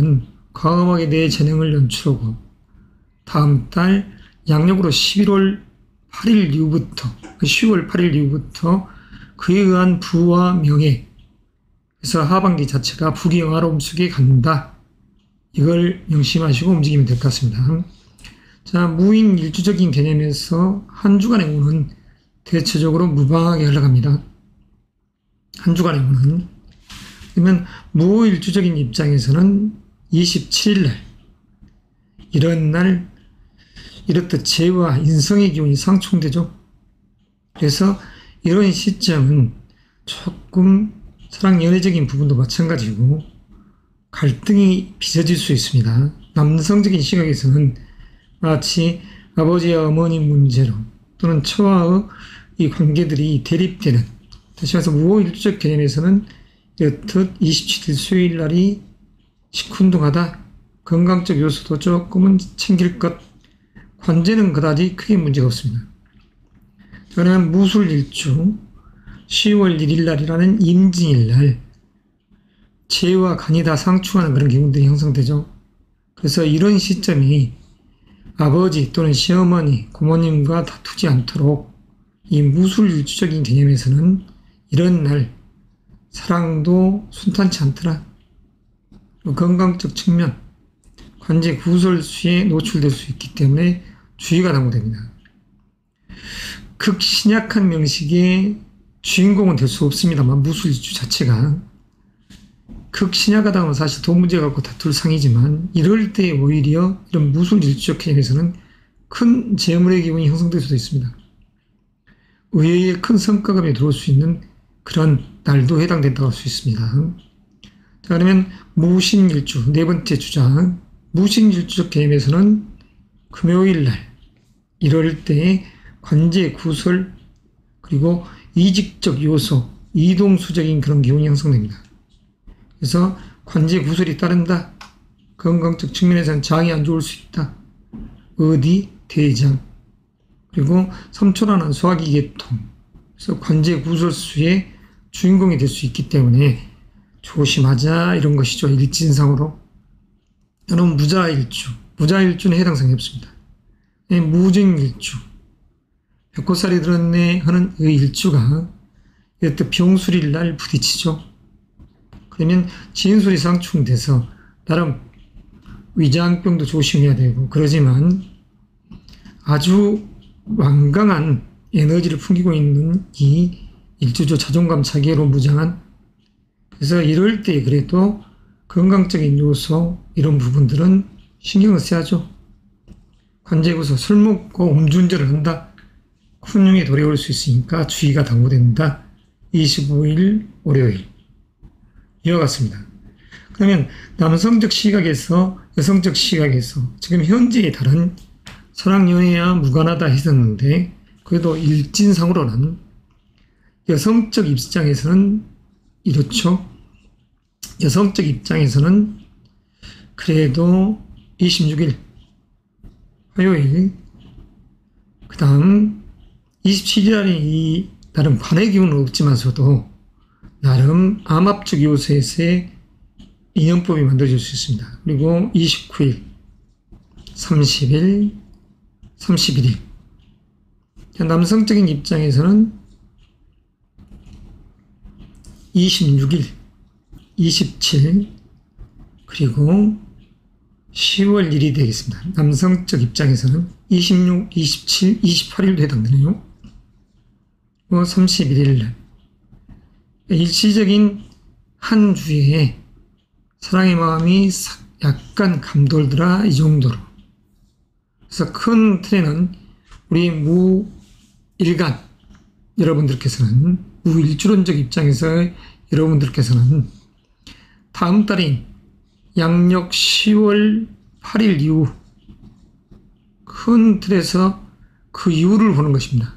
S1: 과감하게 내 재능을 연출하고 다음 달 양력으로 십일월 팔일 이후부터 시월 팔일 이후부터 그에 의한 부와 명예, 그래서 하반기 자체가 부귀영화로움 속에 간다. 이걸 명심하시고 움직이면 될 것 같습니다. 자, 무인 일주적인 개념에서 한 주간의 운은 대체적으로 무방하게 흘러갑니다. 한 주간의 운은. 그러면 무일주적인 입장에서는 이십칠일 날, 이런 날, 이렇듯 재와 인성의 기운이 상충되죠. 그래서 이런 시점은 조금 사랑 연애적인 부분도 마찬가지고 갈등이 빚어질 수 있습니다. 남성적인 시각에서는 마치 아버지와 어머니 문제로 또는 처와의 이 관계들이 대립되는, 다시 말해서 무호일주적 개념에서는 이렇듯 이십칠일 수요일 날이 시큰둥하다. 건강적 요소도 조금은 챙길 것. 관제는 그다지 크게 문제가 없습니다. 그러면 무술일주 시월 일일 날이라는 임진일 날 재와 간이 다 상충하는 그런 기운들이 형성되죠. 그래서 이런 시점이 아버지 또는 시어머니, 고모님과 다투지 않도록 이 무술일주적인 개념에서는 이런 날 사랑도 순탄치 않더라. 건강적 측면, 관제 구설수에 노출될 수 있기 때문에 주의가 당부됩니다. 극신약한 명식의 주인공은 될 수 없습니다만 무술일주 자체가 극신약하다 하면 사실 돈 문제 갖고 다툴 상이지만 이럴 때 오히려 이런 무술일주적 개념에서는 큰 재물의 기운이 형성될 수도 있습니다. 의외의 큰 성과금이 들어올 수 있는 그런 날도 해당된다고 할 수 있습니다. 자, 그러면 무신일주 네 번째 주장, 무신일주적 개념에서는 금요일 날 이럴 때 관제 구설 그리고 이직적 요소, 이동수적인 그런 기운이 형성됩니다. 그래서 관제 구설이 따른다. 건강적 측면에서는 장이 안 좋을 수 있다. 어디, 대장, 그리고 삼초라는 소화기 계통, 그래서 관제 구설수의 주인공이 될 수 있기 때문에 조심하자 이런 것이죠. 일진상으로. 여러분 무자일주, 무자일주는 해당상이 없습니다. 네, 무증일주, 벽고살이 들었네 하는 그 일주가 이렇게 병술일 날 부딪히죠. 그러면 진술이 상충돼서 나름 위장병도 조심해야 되고 그러지만 아주 완강한 에너지를 풍기고 있는 이 일주조 자존감 자기애로 무장한, 그래서 이럴 때 그래도 건강적인 요소 이런 부분들은 신경을 써야죠. 관제구서 술 먹고 음주운전을 한다. 쿵흉이 도래올 수 있으니까 주의가 당부된다. 이십오일 월요일 이와 같습니다. 그러면 남성적 시각에서 여성적 시각에서 지금 현재의 다른 사랑연애와 무관하다 했었는데 그래도 일진상으로는 여성적 입장에서는 이렇죠. 여성적 입장에서는 그래도 이십육일 화요일, 그 다음 이십칠일 날이 이 나름 관의 기운은 없지만서도 나름 암합적 요소에서의 인연법이 만들어질 수 있습니다. 그리고 이십구일, 삼십일, 삼십일일 남성적인 입장에서는 이십육일, 이십칠, 그리고 시월 일일이 되겠습니다. 남성적 입장에서는 이십육, 이십칠, 이십팔일도 해당되네요. 그리고 삼십일일 날 일시적인 한 주에 사랑의 마음이 약간 감돌더라 이 정도로. 그래서 큰 틀에는 우리 무일간 여러분들께서는 무일주론적 입장에서 여러분들께서는 다음 달인 양력 시월 팔일 이후 큰 틀에서 그 이후를 보는 것입니다.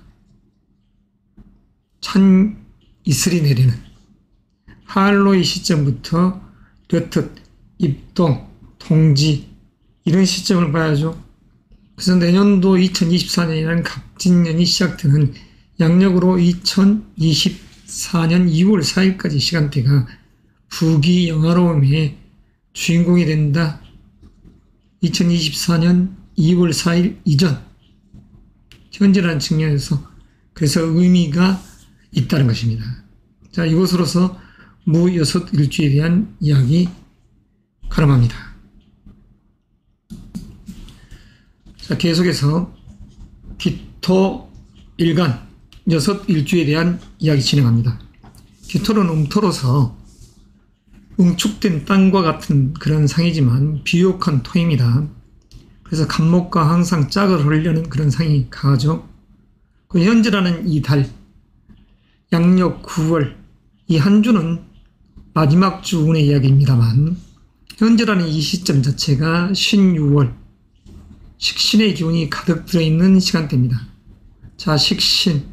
S1: 찬 이슬이 내리는 한로의 시점부터 이렇듯 입동, 동지 이런 시점을 봐야죠. 그래서 내년도 이천이십사년이라는 갑진년이 시작되는 양력으로 이천이십사년 이월 사일까지 시간대가 부귀영화로움의 주인공이 된다. 이천이십사 년 이월 사일 이전, 현재라는 측면에서 그래서 의미가 있다는 것입니다. 자, 이것으로서 무여섯 일주에 대한 이야기 가름합니다. 자, 계속해서 기토 일간 여섯 일주에 대한 이야기 진행합니다. 기토는 음토로서 응축된 땅과 같은 그런 상이지만 비옥한 토입니다. 그래서 간목과 항상 짝을 흐르려는 그런 상이 강하죠. 그 현재라는 이 달, 양력 구월, 이 한 주는 마지막 주 운의 이야기입니다만, 현재라는 이 시점 자체가 신유월, 식신의 기운이 가득 들어있는 시간대입니다. 자, 식신,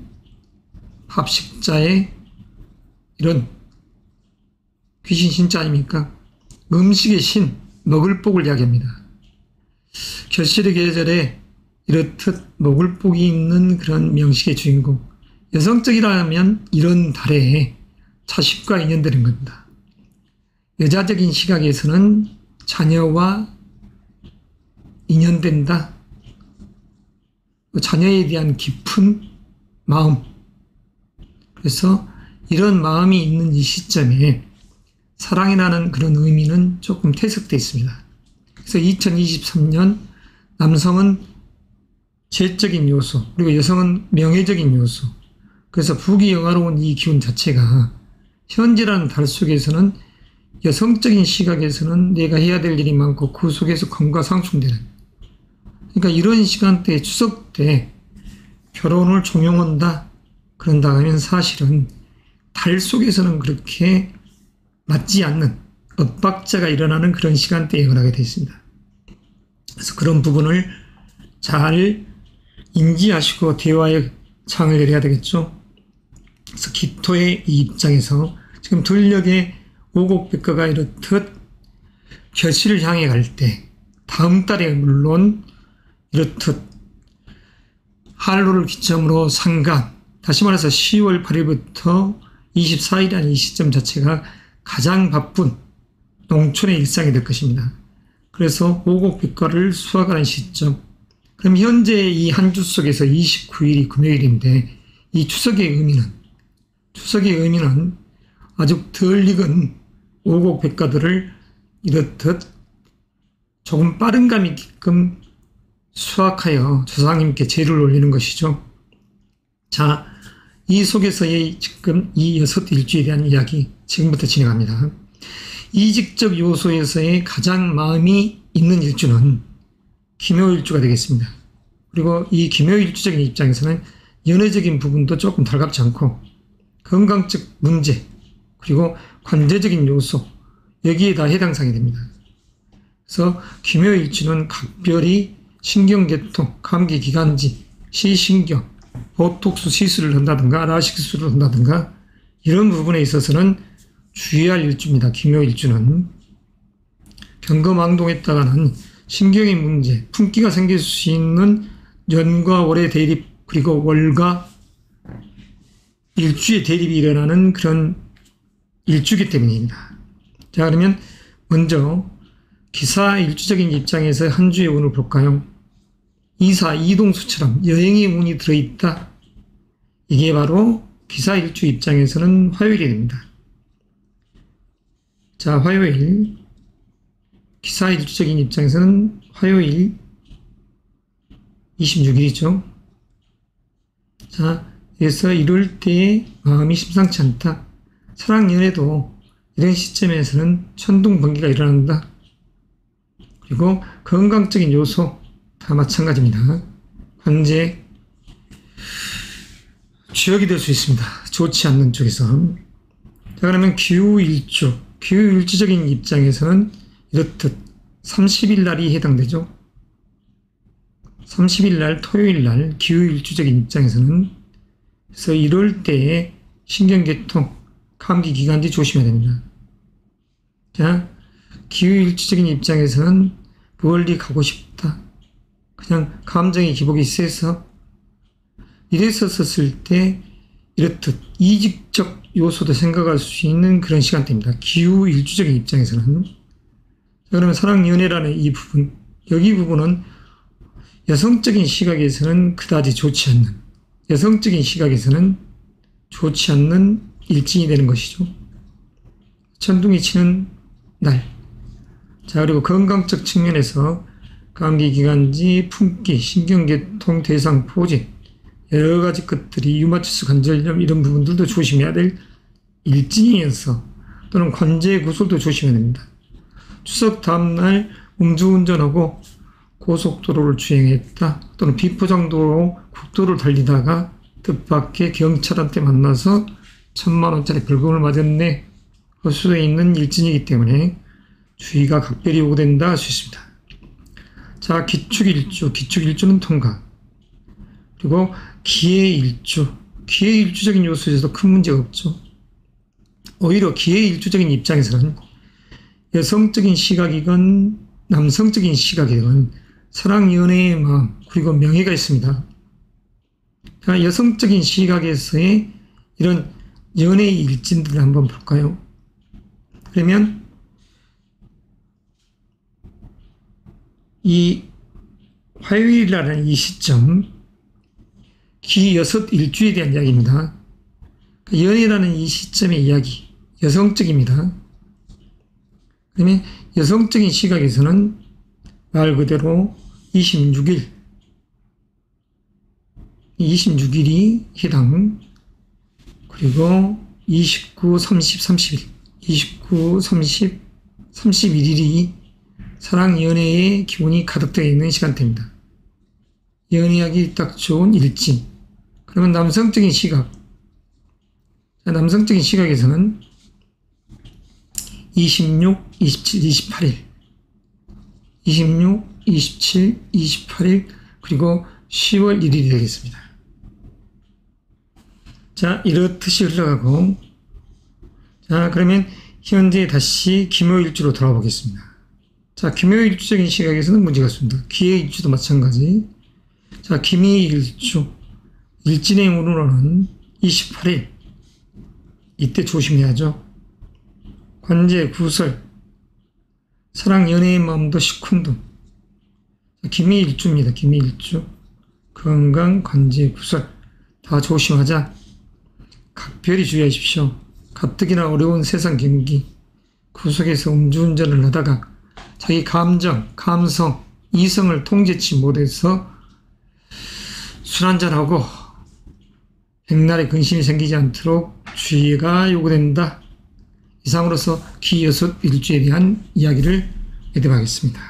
S1: 합식자의 이런 귀신 신자 아닙니까? 음식의 신, 먹을 복을 이야기합니다. 결실의 계절에 이렇듯 먹을 복이 있는 그런 명식의 주인공, 여성적이라면 이런 달에 자식과 인연되는 겁니다. 여자적인 시각에서는 자녀와 인연된다. 자녀에 대한 깊은 마음. 그래서 이런 마음이 있는 이 시점에 사랑이라는 그런 의미는 조금 퇴색되어 있습니다. 그래서 이천이십삼 년 남성은 재적인 요소, 그리고 여성은 명예적인 요소. 그래서 부귀 영화로운 이 기운 자체가 현재라는 달 속에서는 여성적인 시각에서는 내가 해야 될 일이 많고 그 속에서 검과상충되는, 그러니까 이런 시간대에 추석 때 결혼을 종용한다 그런다 하면 사실은 달 속에서는 그렇게 맞지 않는 엇박자가 일어나는 그런 시간대에 예언하게 되어 있습니다. 그래서 그런 부분을 잘 인지하시고 대화의 창을 내려야 되겠죠. 그래서 기토의 이 입장에서 지금 들녘의 오곡백과가 이렇듯 결실을 향해 갈 때, 다음 달에 물론 이렇듯 한로를 기점으로 상간, 다시 말해서 시월 팔일부터 이십사일이라는 이 시점 자체가 가장 바쁜 농촌의 일상이 될 것입니다. 그래서 오곡백과를 수확하는 시점, 그럼 현재 이 한 주 속에서 이십구일이 금요일인데 이 추석의 의미는, 추석의 의미는 아주 덜 익은 오곡백과들을 이렇듯 조금 빠른 감 있게끔 수확하여 조상님께 제를 올리는 것이죠. 자, 이 속에서의 지금 이 여섯 일주에 대한 이야기 지금부터 진행합니다. 이직적 요소에서의 가장 마음이 있는 일주는 기묘일주가 되겠습니다. 그리고 이 기묘일주적인 입장에서는 연애적인 부분도 조금 달갑지 않고 건강적 문제, 그리고 관제적인 요소, 여기에 다 해당 사항이 됩니다. 그래서 기묘일주는 각별히 신경계통, 감기기관지, 시신경, 보톡스 시술을 한다든가 라식 시술을 한다든가 이런 부분에 있어서는 주의할 일주입니다. 기묘일주는 경거망동했다가는 신경의 문제, 품기가 생길 수 있는 연과 월의 대립, 그리고 월과 일주의 대립이 일어나는 그런 일주기 때문입니다. 자, 그러면 먼저 기사 일주적인 입장에서 한 주의 운을 볼까요? 이사, 이동수처럼 여행의 운이 들어있다. 이게 바로 기사 일주 입장에서는 화요일이 됩니다. 자, 화요일. 기사 일주적인 입장에서는 화요일 이십육일이죠. 자, 그래서 이럴 때의 마음이 심상치 않다. 사랑 연애도 이런 시점에서는 천둥 번개가 일어난다. 그리고 건강적인 요소 다 마찬가지입니다. 관제 주역이 될 수 있습니다. 좋지 않는 쪽에서. 자, 그러면 기후일주, 기후일주적인 입장에서는 이렇듯 삼십일 날이 해당되죠. 삼십일 날 토요일 날 기후일주적인 입장에서는, 그래서 이럴 때에 신경계통, 감기기관지 조심해야 됩니다. 자, 기후일주적인 입장에서는 멀리 가고 싶다. 그냥 감정의 기복이 세서 이랬었을 때 이렇듯 이직적 요소도 생각할 수 있는 그런 시간대입니다. 기후일주적인 입장에서는. 자, 그러면 사랑 연애라는 이 부분, 여기 부분은 여성적인 시각에서는 그다지 좋지 않는, 여성적인 시각에서는 좋지 않는 일진이 되는 것이죠. 천둥이 치는 날. 자, 그리고 건강적 측면에서 감기기관지, 품기, 신경계통, 대상, 포진, 여러 가지 것들이 유마티스 관절염 이런 부분들도 조심해야 될 일진이면서 또는 관제 구술도 조심해야 됩니다. 추석 다음날 음주운전하고 고속도로를 주행했다 또는 비포장도로 국도를 달리다가 뜻밖의 경찰한테 만나서 천만 원짜리 벌금을 맞았네 할 수도 있는 일진이기 때문에 주의가 각별히 요구된다 할 수 있습니다. 자, 기축일주, 기축일주는 통과. 그리고 기해일주, 기해일주적인 요소에서도 큰 문제가 없죠. 오히려 기해일주적인 입장에서는 여성적인 시각이건 남성적인 시각이건 사랑, 연애의 마음, 그리고 명예가 있습니다. 그러니까 여성적인 시각에서의 이런 연애의 일진들을 한번 볼까요? 그러면 이 화요일이라는 이 시점, 기 여섯 일주에 대한 이야기입니다. 연애라는 이 시점의 이야기, 여성적입니다. 그러면 여성적인 시각에서는 말 그대로 이십육 일, 이십육 일이 해당, 그리고 이십구, 삼십, 삼십일, 이십구, 삼십, 삼십일 일이 사랑, 연애의 기운이 가득되어 있는 시간대입니다. 연애하기 딱 좋은 일진. 그러면 남성적인 시각. 남성적인 시각에서는 이십육, 이십칠, 이십팔 일, 이십육, 이십칠, 이십팔 일, 그리고 시월 일 일이 되겠습니다. 자, 이렇듯이 흘러가고, 자, 그러면 현재 다시 김요일주로 돌아보겠습니다. 자, 김요일주적인 시각에서는 문제가 없습니다. 기해일주도 마찬가지. 자, 김해일주, 일진의 운으로는 이십팔 일, 이때 조심해야죠. 관제, 구설, 사랑, 연애의 마음도 시큰둥. 김해일주입니다. 김해일주. 건강, 관제, 구설 다 조심하자. 각별히 주의하십시오. 가뜩이나 어려운 세상 경기, 그 속에서 음주운전을 하다가 자기 감정, 감성, 이성을 통제치 못해서 술 한잔하고 백날에 근심이 생기지 않도록 주의가 요구된다. 이상으로서 기여섯 일주에 대한 이야기를 해드리겠습니다.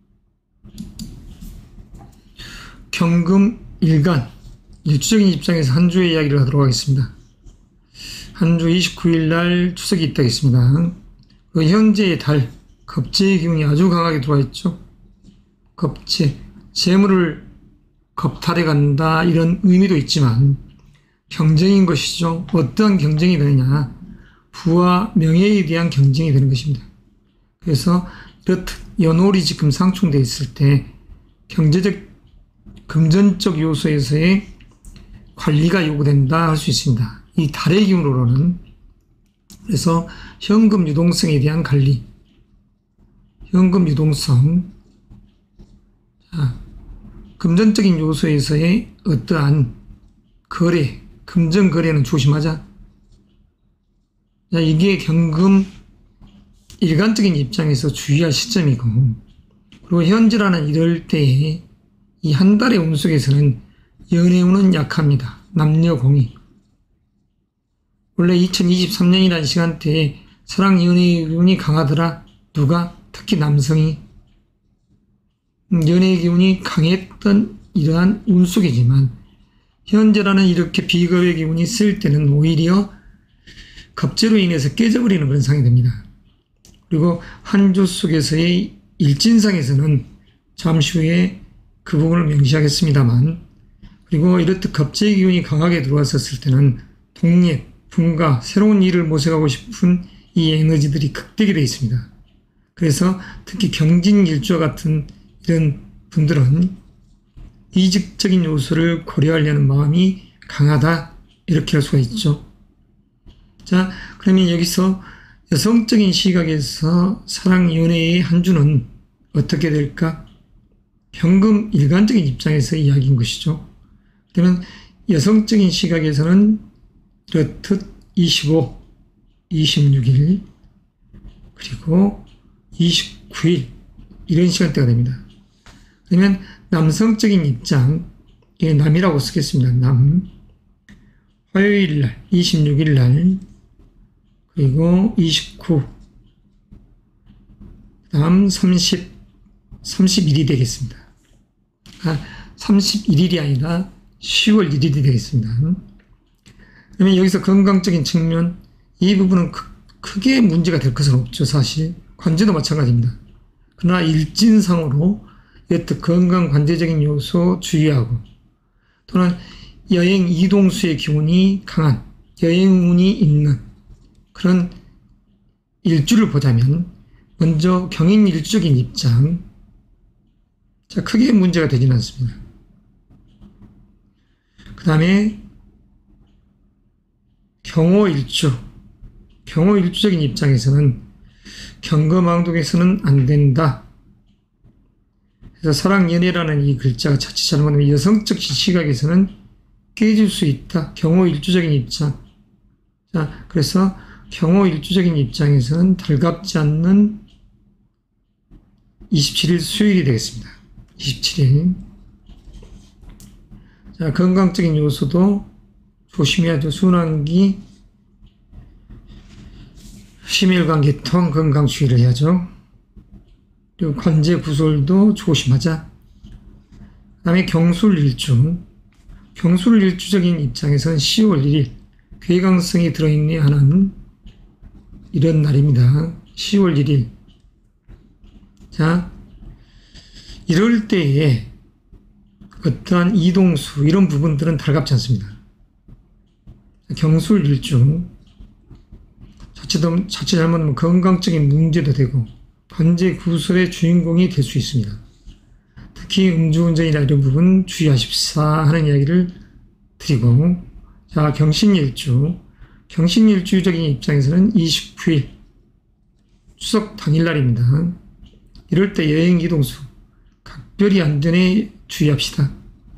S1: 경금 일간, 일주적인 입장에서 한 주의 이야기를 하도록 하겠습니다. 한 주 이십구 일 날 추석이 있다겠습니다. 그 현재의 달, 겁재의 기운이 아주 강하게 들어와 있죠. 겁재, 재물을 겁탈해 간다 이런 의미도 있지만 경쟁인 것이죠. 어떠한 경쟁이 되느냐, 부와 명예에 대한 경쟁이 되는 것입니다. 그래서 이렇듯 연월이 지금 상충되어 있을 때 경제적, 금전적 요소에서의 관리가 요구된다 할 수 있습니다. 이 달의 기운으로는. 그래서 현금 유동성에 대한 관리, 현금 유동성, 자, 금전적인 요소에서의 어떠한 거래, 금전 거래는 조심하자. 자, 이게 경금 일간적인 입장에서 주의할 시점이고, 그리고 현재라는 이럴 때에 이 한 달의 운 속에서는 연애운은 약합니다. 남녀 공이. 원래 이천이십삼 년이라는 시간대에 사랑, 연애의 기운이 강하더라. 누가? 특히 남성이. 연애의 기운이 강했던 이러한 운 속이지만 현재라는 이렇게 비겁의 기운이 쓸 때는 오히려 겁재로 인해서 깨져버리는 그런 상황이 됩니다. 그리고 한 주 속에서의 일진상에서는 잠시 후에 그 부분을 명시하겠습니다만, 그리고 이렇듯 겁재의 기운이 강하게 들어왔었을 때는 독립, 분가, 새로운 일을 모색하고 싶은 이 에너지들이 극되게 되어 있습니다. 그래서 특히 경진일주와 같은 이런 분들은 이직적인 요소를 고려하려는 마음이 강하다, 이렇게 할 수가 있죠. 자, 그러면 여기서 여성적인 시각에서 사랑, 연애의 한 주는 어떻게 될까? 현금 일관적인 입장에서 이야기인 것이죠. 그러면 여성적인 시각에서는 이렇듯 이십오, 이십육 일, 그리고 이십구 일 이런 시간대가 됩니다. 그러면 남성적인 입장, 예, 남이라고 쓰겠습니다. 남. 화요일 날, 이십육 일 날, 그리고 이십구, 다음 삼십, 삼십일 이 되겠습니다. 아, 삼십일 일이 아니라 시월 일 일이 되겠습니다. 그러면 여기서 건강적인 측면, 이 부분은 크, 크게 문제가 될 것은 없죠, 사실. 관제도 마찬가지입니다. 그러나 일진상으로 여튼 건강 관제적인 요소 주의하고, 또는 여행 이동수의 기운이 강한 여행운이 있는 그런 일주를 보자면, 먼저 경인 일주적인 입장, 자, 크게 문제가 되지는 않습니다. 그 다음에 경호 일주, 경호 일주적인 입장에서는 경거망독에서는 안 된다. 그래서 사랑연애라는 이 글자가 자칫 잘못하면 여성적 시각에서는 깨질 수 있다. 경호 일주적인 입장. 자, 그래서 경호 일주적인 입장에서는 달갑지 않는 이십칠 일 수요일이 되겠습니다. 이십칠 일. 자, 건강적인 요소도 조심해야죠. 순환기, 심혈관 계통 건강 주의를 해야죠. 그리고 관제 구솔도 조심하자. 그 다음에 경술 일주. 경술 일주적인 입장에서는 시월 일 일, 괴강성이 들어있네 하는 이런 날입니다. 시월 일 일. 자, 이럴 때에 어떠한 이동수, 이런 부분들은 달갑지 않습니다. 경술 일주. 자칫, 자칫 잘못하면 건강적인 문제도 되고, 관제 구설의 주인공이 될 수 있습니다. 특히 음주운전이나 이런 부분 주의하십사 하는 이야기를 드리고, 자, 경신일주. 경신일주적인 입장에서는 이십구 일, 추석 당일날입니다. 이럴 때 여행 이동수, 각별히 안전에 주의합시다.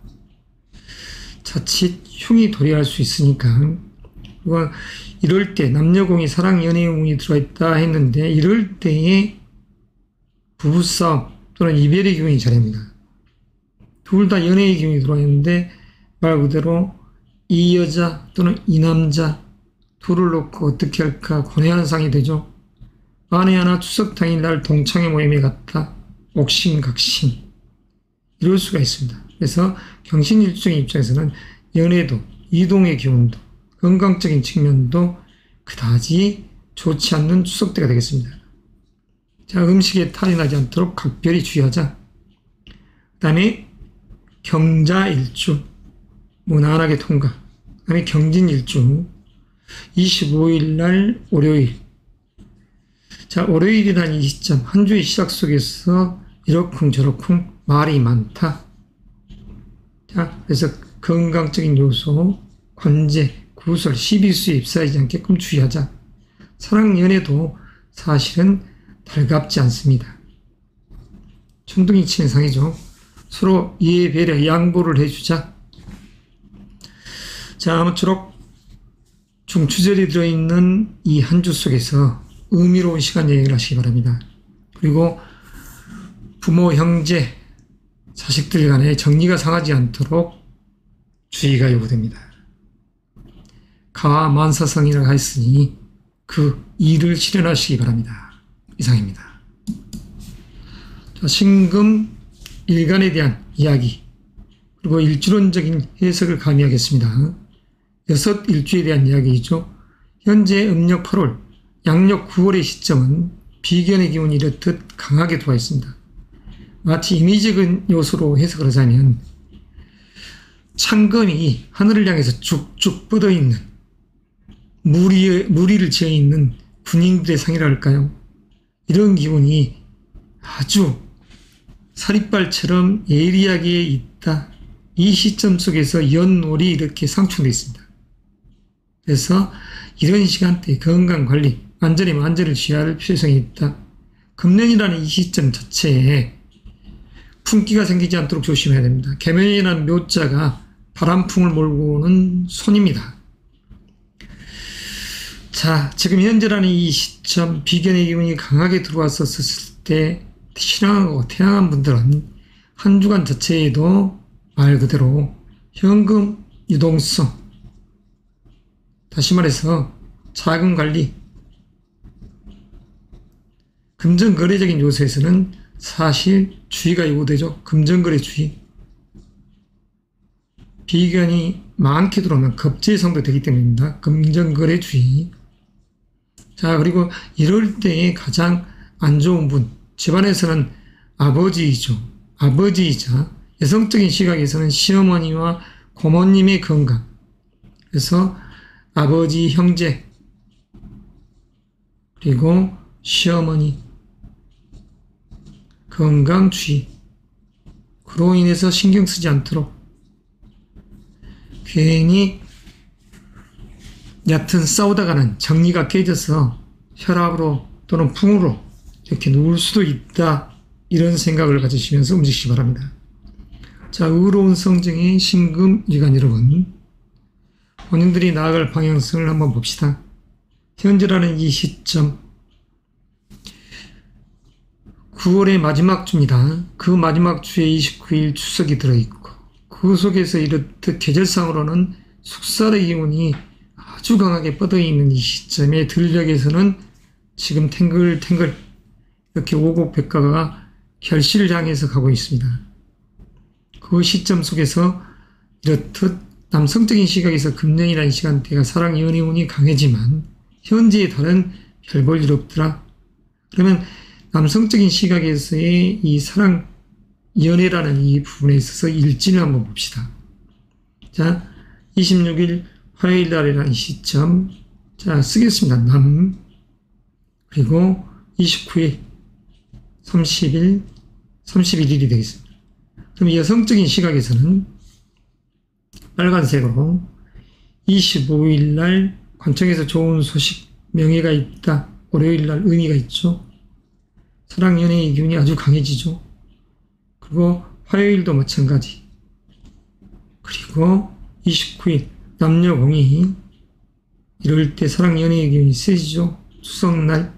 S1: 자칫 흉이 도래할 수 있으니까. 그리고 이럴 때 남녀공이 사랑 연애운이 들어있다 했는데, 이럴 때에 부부싸움 또는 이별의 기운이 자립니다. 둘 다 연애의 기운이 들어와 있는데, 말 그대로 이 여자 또는 이 남자 둘을 놓고 어떻게 할까 고뇌한 상이 되죠. 만에 하나 추석 당일날 동창회 모임에 갔다 옥신각신 이럴 수가 있습니다. 그래서 경신일주적인 입장에서는 연애도, 이동의 기운도, 건강적인 측면도 그다지 좋지 않는 추석 때가 되겠습니다. 자, 음식에 탈이 나지 않도록 각별히 주의하자. 그 다음에 경자일주, 무난하게 통과. 그 다음에 경진일주, 이십오 일 날 월요일. 자, 월요일이라는 이 시점, 한 주의 시작 속에서 이러쿵저러쿵 말이 많다. 자, 그래서 건강적인 요소, 관제, 구설, 시비수에 휩싸이지 않게끔 주의하자. 사랑, 연애도 사실은 달갑지 않습니다. 천둥이 치는 상이죠. 서로 이해, 배려, 양보를 해주자. 자, 아무쪼록 중추절이 들어있는 이 한 주 속에서 의미로운 시간 여행을 하시기 바랍니다. 그리고 부모, 형제, 자식들 간에 정리가 상하지 않도록 주의가 요구됩니다. 가와 만사성이라고 하였으니 그 일을 실현하시기 바랍니다. 이상입니다. 자, 신금 일간에 대한 이야기, 그리고 일주론적인 해석을 가미하겠습니다. 여섯 일주에 대한 이야기이죠. 현재 음력 팔월, 양력 구월의 시점은 비견의 기운이 이렇듯 강하게 들어와 있습니다. 마치 임의적인 요소로 해석을 하자면 창검이 하늘을 향해서 쭉쭉 뻗어있는 무리, 무리를 지어있는 군인들의 상이라 할까요? 이런 기운이 아주 사리발처럼 예리하게 있다. 이 시점 속에서 연월이 이렇게 상충되어 있습니다. 그래서 이런 시간대에 건강관리, 안전에 안전을 취할 필요성이 있다. 금년이라는 이 시점 자체에 풍기가 생기지 않도록 조심해야 됩니다. 계면이라는 묘자가 바람풍을 몰고 오는 손입니다. 자, 지금 현재라는 이 시점 비견의 기운이 강하게 들어왔었을 때 신앙하고 태양한 분들은 한 주간 자체에도 말 그대로 현금 유동성, 다시 말해서 자금 관리, 금전거래적인 요소에서는 사실 주의가 요구되죠. 금전거래 주의. 비견이 많게 들어오면 급제성도 되기 때문입니다. 금전거래 주의. 자, 그리고 이럴 때에 가장 안 좋은 분, 집안에서는 아버지이죠. 아버지이자 여성적인 시각에서는 시어머니와 고모님의 건강. 그래서 아버지, 형제, 그리고 시어머니 건강 주의. 그로 인해서 신경 쓰지 않도록 괜히 얕은 싸우다가는 정리가 깨져서 혈압으로 또는 풍으로 이렇게 누울 수도 있다. 이런 생각을 가지시면서 움직이시기 바랍니다. 자, 의로운 성정의 신금일간 여러분, 본인들이 나아갈 방향성을 한번 봅시다. 현재라는 이 시점, 구월의 마지막 주입니다. 그 마지막 주에 이십구 일 추석이 들어있고, 그 속에서 이렇듯 계절상으로는 숙살의 기운이 아주 강하게 뻗어있는 이 시점에 들녘에서는 지금 탱글탱글 이렇게 오곡백과가 결실을 향해서 가고 있습니다. 그 시점 속에서 이렇듯 남성적인 시각에서 금년이라는 시간대가 사랑 연애 운이 강해지만 현재의 달은 별 볼 일 없더라. 그러면 남성적인 시각에서의 이 사랑 연애라는 이 부분에 있어서 일진을 한번 봅시다. 자, 이십육 일 화요일 날이라는 시점, 자, 쓰겠습니다. 남, 그리고 이십구 일, 삼십 일, 삼십일 일이 되겠습니다. 그럼 여성적인 시각에서는 빨간색으로 이십오 일 날 관청에서 좋은 소식, 명예가 있다. 월요일 날 의미가 있죠. 사랑 연애의 기운이 아주 강해지죠. 그리고 화요일도 마찬가지. 그리고 이십구 일 남녀 공이 이럴 때 사랑 연애의 기운이 세지죠. 추석날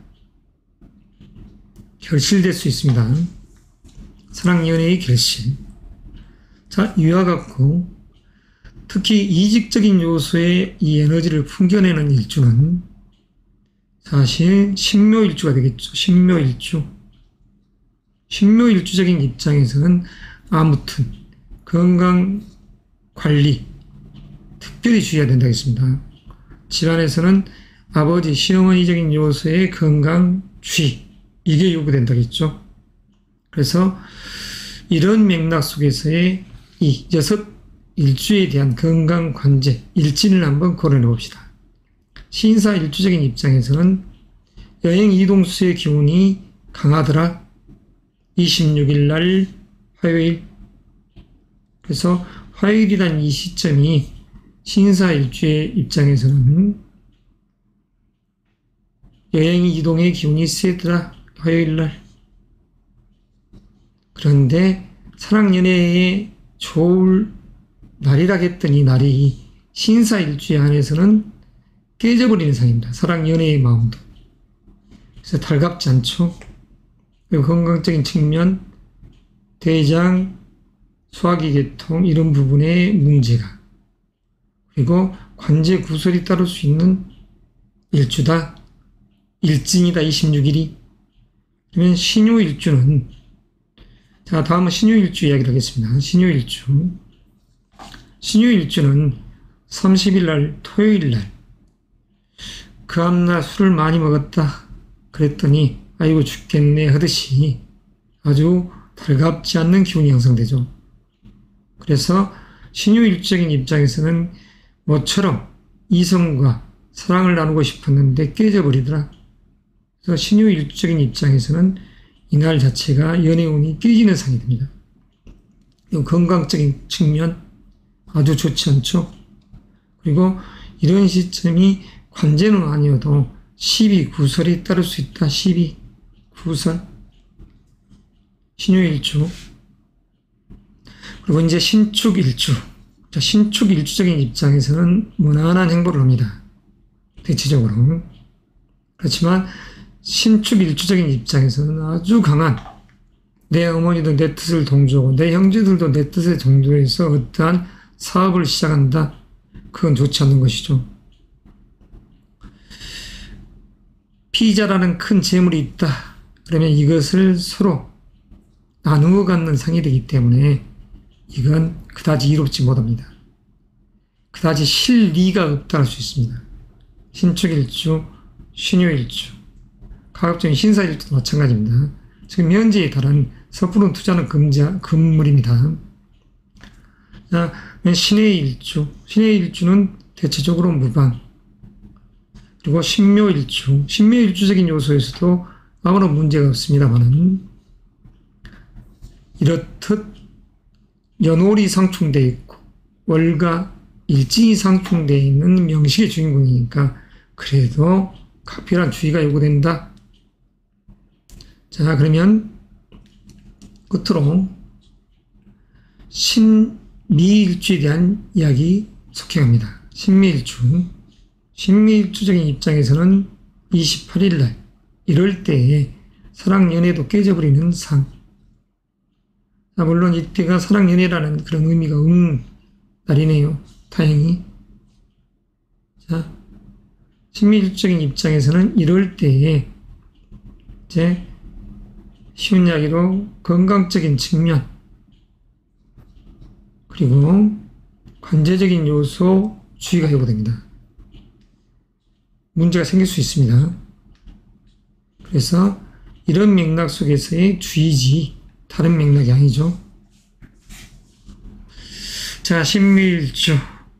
S1: 결실될 수 있습니다. 사랑 연애의 결실. 자, 이와 같고 특히 이직적인 요소의 이 에너지를 풍겨내는 일주는 사실 신묘일주가 되겠죠. 신묘일주. 신묘일주적인 입장에서는 아무튼 건강관리 특별히 주의해야 된다겠습니다. 집안에서는 아버지, 시어머니적인 요소의 건강주의, 이게 요구된다겠죠. 그래서 이런 맥락 속에서의 이 여섯 일주에 대한 건강관제, 일진을 한번 고려해 봅시다. 신사 일주적인 입장에서는 여행 이동수의 기운이 강하더라. 이십육 일 날 화요일. 그래서 화요일이란 이 시점이 신사 일주의 입장에서는 여행 이동의 기운이 세더라. 화요일 날. 그런데 사랑 연애에 좋을 날이라겠던 이 날이 신사 일주에 한해서는 깨져버리는 상입니다. 사랑 연애의 마음도. 그래서 달갑지 않죠. 그리고 건강적인 측면, 대장, 소화기 계통 이런 부분의 문제가, 그리고 관제 구설이 따를 수 있는 일주다. 일진이다. 이십육 일이. 그러면 신유일주는, 자, 다음은 신유일주 이야기를 하겠습니다. 신유일주. 신유일주는 삼십 일 날 토요일 날, 그 앞날 술을 많이 먹었다 그랬더니 아이고 죽겠네 하듯이 아주 달갑지 않는 기운이 형성되죠. 그래서 신유일주적인 입장에서는 모처럼 이성과 사랑을 나누고 싶었는데 깨져버리더라. 그래서 신유일주적인 입장에서는 이날 자체가 연애운이 깨지는 상이 됩니다. 건강적인 측면 아주 좋지 않죠. 그리고 이런 시점이 관제는 아니어도 시비, 구설이 따를 수 있다. 시비, 구설. 신유일주. 그리고 이제 신축일주. 자, 신축일주적인 입장에서는 무난한 행보를 합니다. 대체적으로. 그렇지만 신축일주적인 입장에서는 아주 강한, 내 어머니도 내 뜻을 동조하고 내 형제들도 내 뜻에 동조해서 어떠한 사업을 시작한다. 그건 좋지 않는 것이죠. 피자라는 큰 재물이 있다. 그러면 이것을 서로 나누어 갖는 상이 되기 때문에 이건 그다지 이롭지 못합니다. 그다지 실리가 없다 할 수 있습니다. 신축일주, 신유일주, 가급적인 신사일주도 마찬가지입니다. 지금 현재에 따른 섣부른 투자는 금지, 금물입니다. 자, 신의 일주, 신의 일주는 대체적으로 무방. 그리고 신묘일주, 신묘일주적인 요소에서도 아무런 문제가 없습니다만은 이렇듯 연월이 상충되어 있고 월과 일진이 상충되어 있는 명식의 주인공이니까 그래도 각별한 주의가 요구된다. 자, 그러면 끝으로 신미일주에 대한 이야기 속행합니다. 신미일주. 신미일주적인 입장에서는 이십팔 일날 이럴 때에 사랑연애도 깨져버리는 상. 자, 물론 이때가 사랑연애라는 그런 의미가 없는 날이네요. 다행히. 자, 신미일주적인 입장에서는 이럴 때에 이제 쉬운 이야기로 건강적인 측면 그리고 관제적인 요소 주의가 요구됩니다. 문제가 생길 수 있습니다. 그래서 이런 맥락 속에서의 주의지 다른 맥락이 아니죠. 자, 신미일주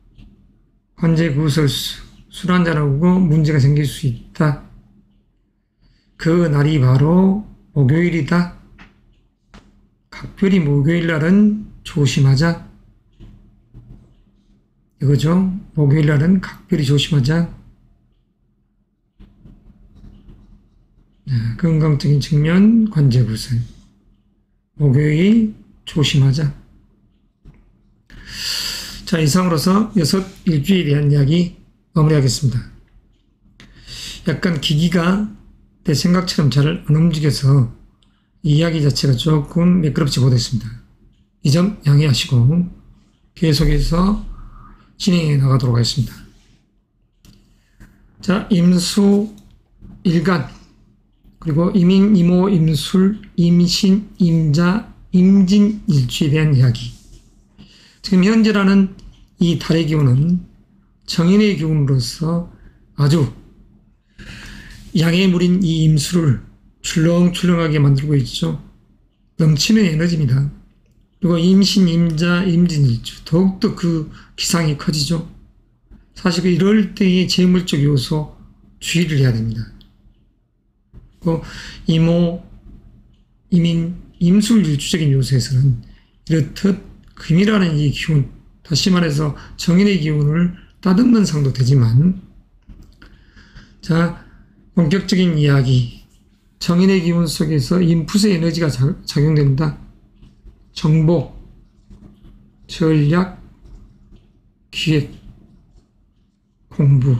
S1: 관제구설수 술 한잔하고 문제가 생길 수 있다. 그 날이 바로 목요일이다. 각별히 목요일 날은 조심하자. 이거죠. 목요일 날은 각별히 조심하자. 자, 건강적인 측면 관제구설. 목요일 조심하자. 자, 이상으로서 여섯 일주에 대한 이야기 마무리하겠습니다. 약간 기기가 내 생각처럼 잘 안 움직여서 이 이야기 자체가 조금 매끄럽지 못했습니다. 이 점 양해하시고 계속해서 진행해 나가도록 하겠습니다. 자, 임수, 일간, 그리고 임인, 임오, 임술, 임신, 임자, 임진 일주에 대한 이야기. 지금 현재라는 이 달의 기운은 정인의 기운으로서 아주 양의 물인 이 임수를 출렁출렁하게 만들고 있죠. 넘치는 에너지입니다. 그리고 임신, 임자, 임진일주 더욱더 그 기상이 커지죠. 사실 이럴 때의 재물적 요소 주의를 해야 됩니다. 그리고 임오, 임인, 임술일주적인 요소에서는 이렇듯 금이라는 이 기운, 다시 말해서 정인의 기운을 따듬는 상도 되지만, 자, 본격적인 이야기. 정인의 기운 속에서 인풋의 에너지가 작용된다. 정보, 전략, 기획, 공부,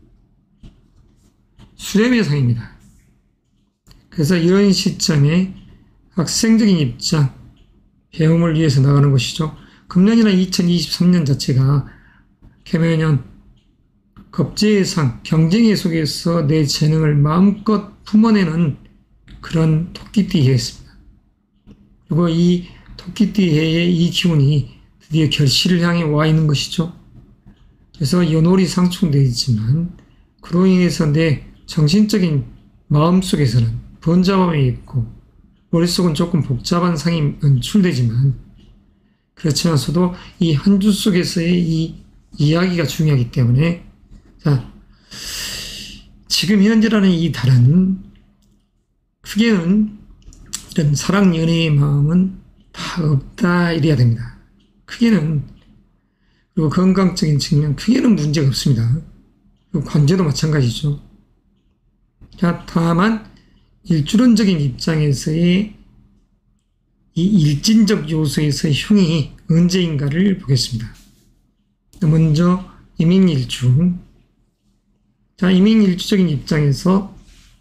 S1: 수렴의 상입니다. 그래서 이런 시점에 학생적인 입장, 배움을 위해서 나가는 것이죠. 금년이나 이천이십삼 년 자체가 개묘년, 겁재의 상, 경쟁의 속에서 내 재능을 마음껏 품어내는 그런 토끼띠 해였습니다. 그리고 이 토끼띠 해의 이 기운이 드디어 결실을 향해 와 있는 것이죠. 그래서 연월이 상충되어 있지만 그로 인해서 내 정신적인 마음속에서는 번잡함이 있고 머릿속은 조금 복잡한 상이 연출되지만 그렇지만서도 이 한 주 속에서의 이 이야기가 중요하기 때문에 자, 지금 현재라는 이 달은 크게는 이런 사랑 연애의 마음은 다 없다 이래야 됩니다. 크게는 그리고 건강적인 측면 크게는 문제가 없습니다. 그리고 관제도 마찬가지죠. 자, 다만 일주론적인 입장에서의 이 일진적 요소에서의 흉이 언제인가를 보겠습니다. 먼저 이민일주. 자, 이민일주적인 입장에서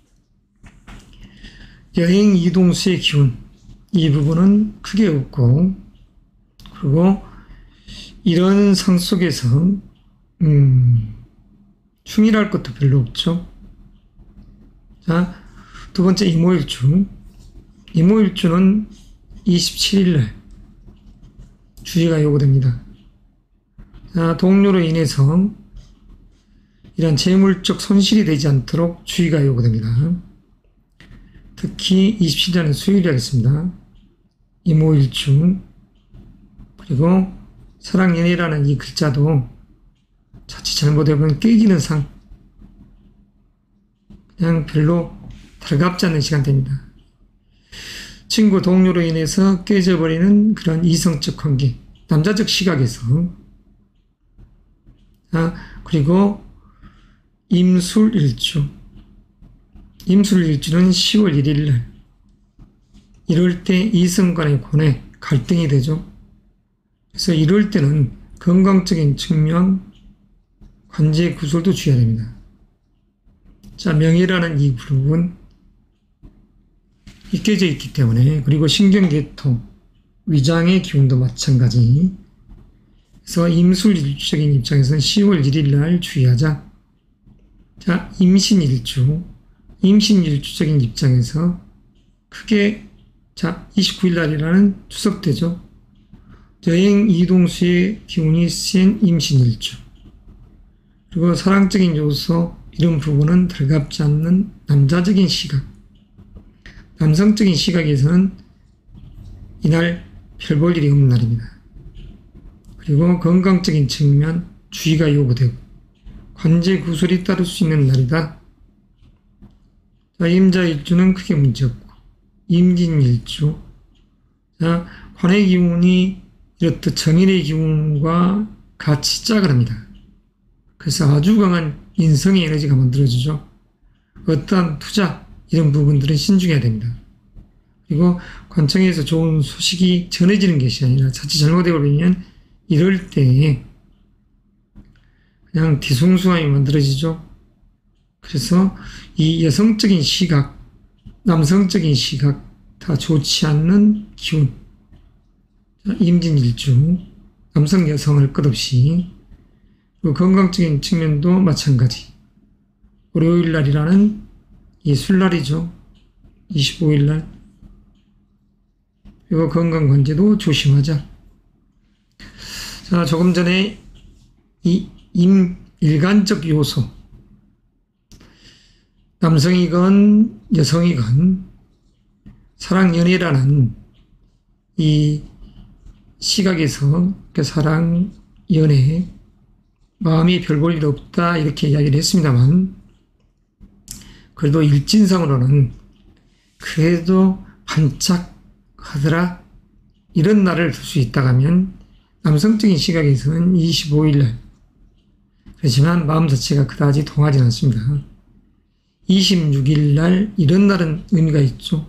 S1: 여행 이동수의 기운, 이 부분은 크게 없고, 그리고 이런 상 속에서 음, 충일할 것도 별로 없죠. 자, 두 번째 이모일주. 이모일주는 이십칠일날 주의가 요구됩니다. 자, 동료로 인해서 이런 재물적 손실이 되지 않도록 주의가 요구됩니다. 특히 이십칠일은 수요일이 하겠습니다. 이모일주. 그리고 사랑연애라는 이 글자도 자칫 잘못해보면 깨지는 상, 그냥 별로 달갑지 않는 시간대입니다. 친구, 동료로 인해서 깨져버리는 그런 이성적 관계, 남자적 시각에서. 아, 그리고 임술일주. 임술일주는 시월 일일날. 이럴 때 이성 간의 고뇌, 갈등이 되죠. 그래서 이럴 때는 건강적인 측면, 관제 구설도 주의해야 됩니다. 자, 명예라는 이 부분 깨져 있기 때문에, 그리고 신경계통, 위장의 기운도 마찬가지. 그래서 임술일주적인 입장에서는 시월 일일날 주의하자. 자, 임신일주. 임신일주적인 입장에서 크게, 자, 이십구일날이라는 추석되죠. 여행 이동수의 기운이 센 임신일주. 그리고 사랑적인 요소, 이런 부분은 달갑지 않는 남자적인 시각. 남성적인 시각에서는 이날 별 볼 일이 없는 날입니다. 그리고 건강적인 측면 주의가 요구되고 관제 구설이 따를 수 있는 날이다. 자, 임자일주는 크게 문제없고 임진일주. 자, 관의 기운이 이렇듯 정인의 기운과 같이 짝을 합니다. 그래서 아주 강한 인성의 에너지가 만들어지죠. 어떠한 투자, 이런 부분들은 신중해야 됩니다. 그리고 관청에서 좋은 소식이 전해지는 것이 아니라 자칫 잘못해버리면 이럴 때 그냥 뒤숭숭함이 만들어지죠. 그래서 이 여성적인 시각, 남성적인 시각 다 좋지 않는 기운. 임진일주, 남성 여성을 끝없이. 그리고 건강적인 측면도 마찬가지. 월요일날이라는 이 술날이죠. 이십오일날. 그리고 건강관제도 조심하자. 자, 조금 전에 이 임, 일간적 요소. 남성이건 여성이건 사랑, 연애라는 이 시각에서 그 사랑, 연애, 마음이 별 볼 일 없다 이렇게 이야기를 했습니다만, 그래도 일진상으로는 그래도 반짝하더라 이런 날을 둘 수 있다고 하면 남성적인 시각에서는 이십오일날. 그렇지만 마음 자체가 그다지 동하지 않습니다. 이십육일날 이런 날은 의미가 있죠.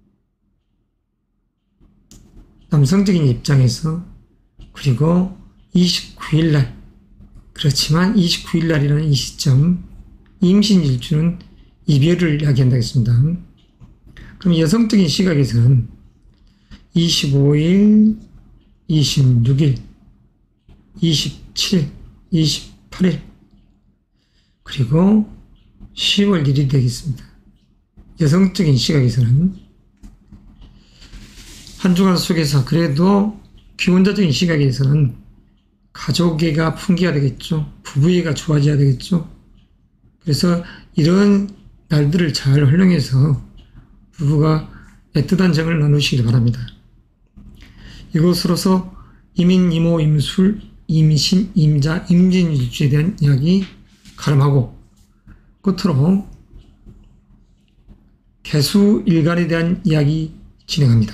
S1: 남성적인 입장에서. 그리고 이십구일날. 그렇지만 이십구일날이라는 이 시점, 임신일주는 이별을 이야기한다고 했습니다. 그럼 여성적인 시각에서는 이십오일, 이십육일, 이십칠일, 이십팔일, 그리고 시월 일일이 되겠습니다. 여성적인 시각에서는 한 주간 속에서 그래도 비혼자적인 시각에서는 가족애가 풍기가 되겠죠. 부부애가 좋아져야 되겠죠. 그래서 이런 날들을 잘 활용해서 부부가 애틋한 정을 나누시길 바랍니다. 이것으로서 이민, 이모, 임술, 임신, 임자, 임진일주에 대한 이야기 가름하고, 끝으로 개수일간에 대한 이야기 진행합니다.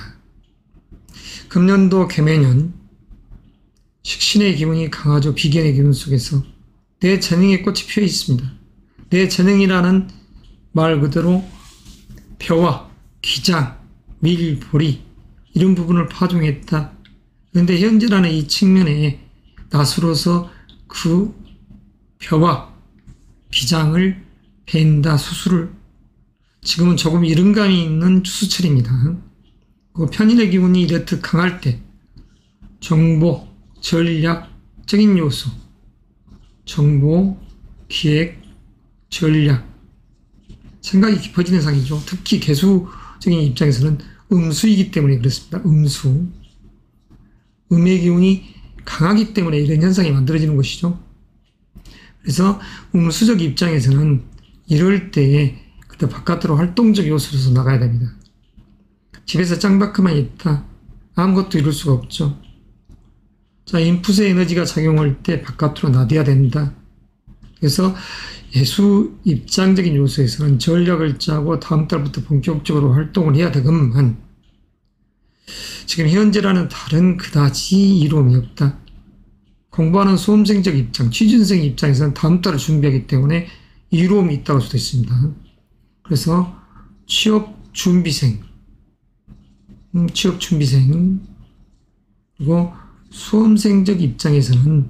S1: 금년도 개매년 식신의 기운이 강하죠. 비견의 기운 속에서 내 재능의 꽃이 피어 있습니다. 내 재능이라는 말 그대로 벼와 기장, 밀, 보리 이런 부분을 파종했다. 그런데 현재라는 이 측면에 낫으로서 그 벼와 비장을 벤다 수술을 지금은 조금 이른감이 있는 추수철입니다. 그 편인의 기운이 이렇듯 강할 때 정보, 전략적인 요소, 정보, 기획, 전략, 생각이 깊어지는 상이죠. 특히 개수적인 입장에서는 음수이기 때문에 그렇습니다. 음수. 음의 기운이 강하기 때문에 이런 현상이 만들어지는 것이죠. 그래서 음수적 입장에서는 이럴 때에 그때 바깥으로 활동적 요소로서 나가야 됩니다. 집에서 짱박혀만 있다. 아무것도 이룰 수가 없죠. 자, 인풋의 에너지가 작용할 때 바깥으로 나대야 된다. 그래서 예수 입장적인 요소에서는 전략을 짜고 다음 달부터 본격적으로 활동을 해야 되건만 지금 현재라는 다른 그다지 이로움이 없다. 공부하는 수험생적 입장, 취준생 입장에서는 다음 달을 준비하기 때문에 이로움이 있다고 할 수도 있습니다. 그래서 취업 준비생, 음, 취업 준비생, 그리고 수험생적 입장에서는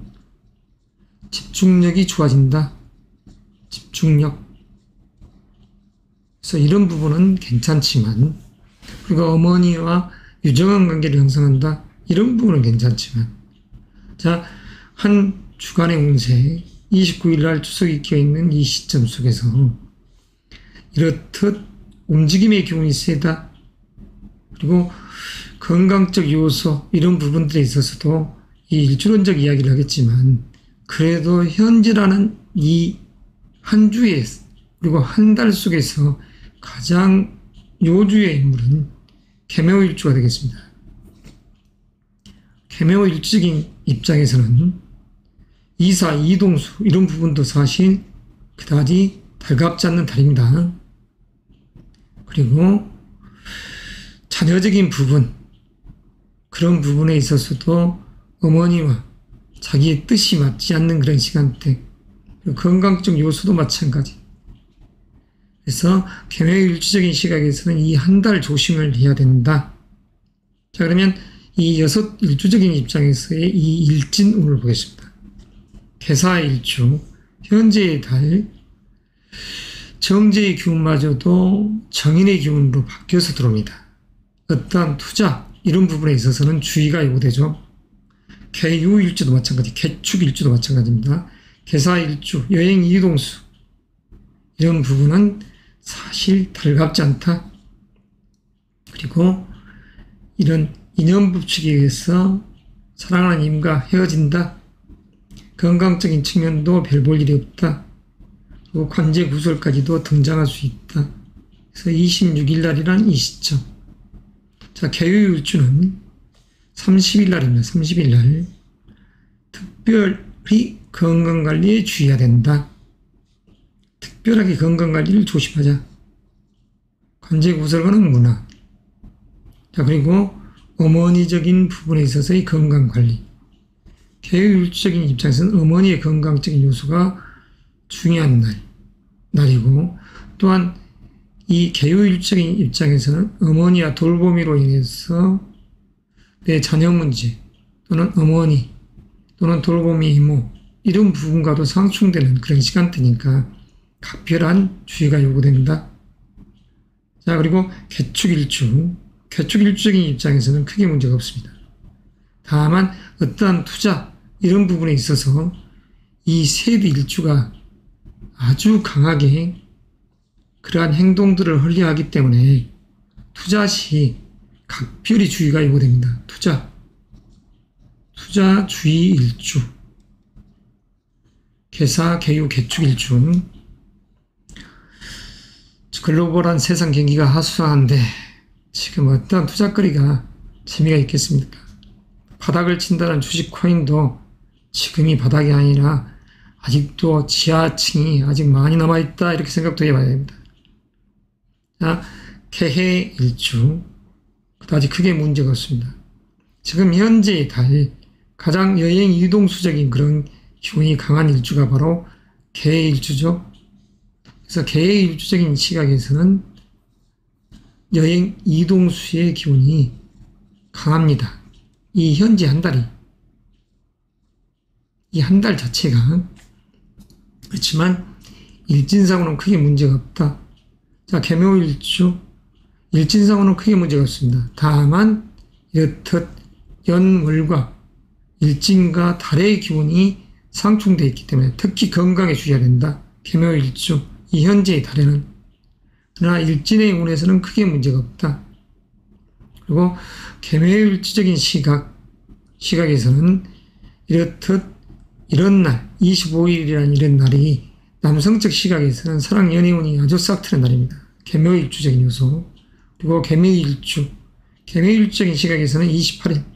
S1: 집중력이 좋아진다. 집중력. 그래서 이런 부분은 괜찮지만, 그리고 어머니와 유정한 관계를 형성한다. 이런 부분은 괜찮지만, 자, 한 주간의 운세, 이십구 일 날 추석이 껴있는 이 시점 속에서 이렇듯 움직임의 기운이 세다. 그리고 건강적 요소, 이런 부분들에 있어서도 이 일주론적 이야기를 하겠지만, 그래도 현재라는 이 한 주에, 그리고 한 달 속에서 가장 요주의 인물은 계묘 일주가 되겠습니다. 계묘 일주적인 입장에서는 이사, 이동수, 이런 부분도 사실 그다지 달갑지 않는 달입니다. 그리고 자녀적인 부분, 그런 부분에 있어서도 어머니와 자기의 뜻이 맞지 않는 그런 시간대, 그리고 건강적 요소도 마찬가지. 그래서 계묘일주적인 시각에서는 이 한 달 조심을 해야 된다. 자, 그러면 이 여섯 일주적인 입장에서의 이 일진운을 보겠습니다. 개사일주, 현재의 달, 정제의 기운마저도 정인의 기운으로 바뀌어서 들어옵니다. 어떠한 투자, 이런 부분에 있어서는 주의가 요구되죠. 개유일주도 마찬가지, 개축일주도 마찬가지입니다. 개사일주, 여행 이동수, 이런 부분은 사실 달갑지 않다. 그리고 이런 인연법칙에 의해서 사랑하는 임과 헤어진다. 건강적인 측면도 별 볼 일이 없다. 그리고 관제 구설까지도 등장할 수 있다. 그래서 이십육 일 날이란 이 시점. 자, 개유일주는 삼십 일 날입니다. 삼십 일 날. 특별히 건강관리에 주의해야 된다. 특별하게 건강관리를 조심하자. 관제구설과는 문화. 자, 그리고 어머니적인 부분에 있어서의 건강관리. 개유일주적인 입장에서는 어머니의 건강적인 요소가 중요한 날, 날이고, 또한 이 개유일주적인 입장에서는 어머니와 돌보미로 인해서 내 자녀 문제, 또는 어머니, 또는 돌보미 이모, 이런 부분과도 상충되는 그런 시간대니까 각별한 주의가 요구된다. 자, 그리고 개축일주, 개축일주적인 입장에서는 크게 문제가 없습니다. 다만 어떠한 투자, 이런 부분에 있어서 이 세대 일주가 아주 강하게 그러한 행동들을 하려하기 때문에 투자 시 각별히 주의가 요구됩니다. 투자, 투자 주의 일주, 개사, 개유, 개축일주. 글로벌한 세상 경기가 하수한데 지금 어떤 투자거리가 재미가 있겠습니까? 바닥을 친다는 주식 코인도 지금이 바닥이 아니라 아직도 지하층이 아직 많이 남아있다, 이렇게 생각도 해봐야 됩니다. 자, 개해일주, 그다지 크게 문제가 없습니다. 지금 현재의 달, 가장 여행 이동수적인 그런 기운이 강한 일주가 바로 개해일주죠. 그래서 개해일주적인 시각에서는 여행 이동수의 기운이 강합니다. 이 현재 한 달이, 이 한 달 자체가, 그렇지만 일진상으로는 크게 문제가 없다. 자, 계묘일주, 일진상으로는 크게 문제가 없습니다. 다만 이렇듯 연월과 일진과 달의 기운이 상충되어 있기 때문에 특히 건강에 주의해야 된다. 계묘일주, 이 현재의 달에는. 그러나 일진의 운에서는 크게 문제가 없다. 그리고 계묘일주적인 시각, 시각에서는 이렇듯 이런 날, 이십오 일이라는 이런 날이 남성적 시각에서는 사랑 연애운이 아주 싹트는 날입니다. 계묘일주적인 요소. 그리고 계묘일주, 계묘일주적인 시각에서는 이십팔 일.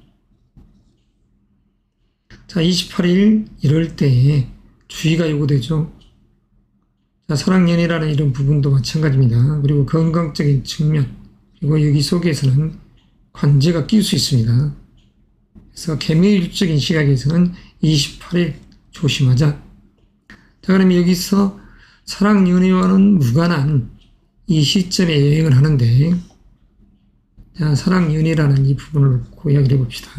S1: 자, 이십팔 일 이럴 때 주의가 요구되죠. 자, 사랑 연애라는 이런 부분도 마찬가지입니다. 그리고 건강적인 측면, 그리고 여기 속에서는 관제가 낄 수 있습니다. 그래서 계묘일주적인 시각에서는 이십팔 일 조심하자. 자, 그럼 여기서 사랑 연애와는 무관한 이 시점에 여행을 하는데, 자, 사랑 연애라는 이 부분을 놓고 이야기를 해봅시다.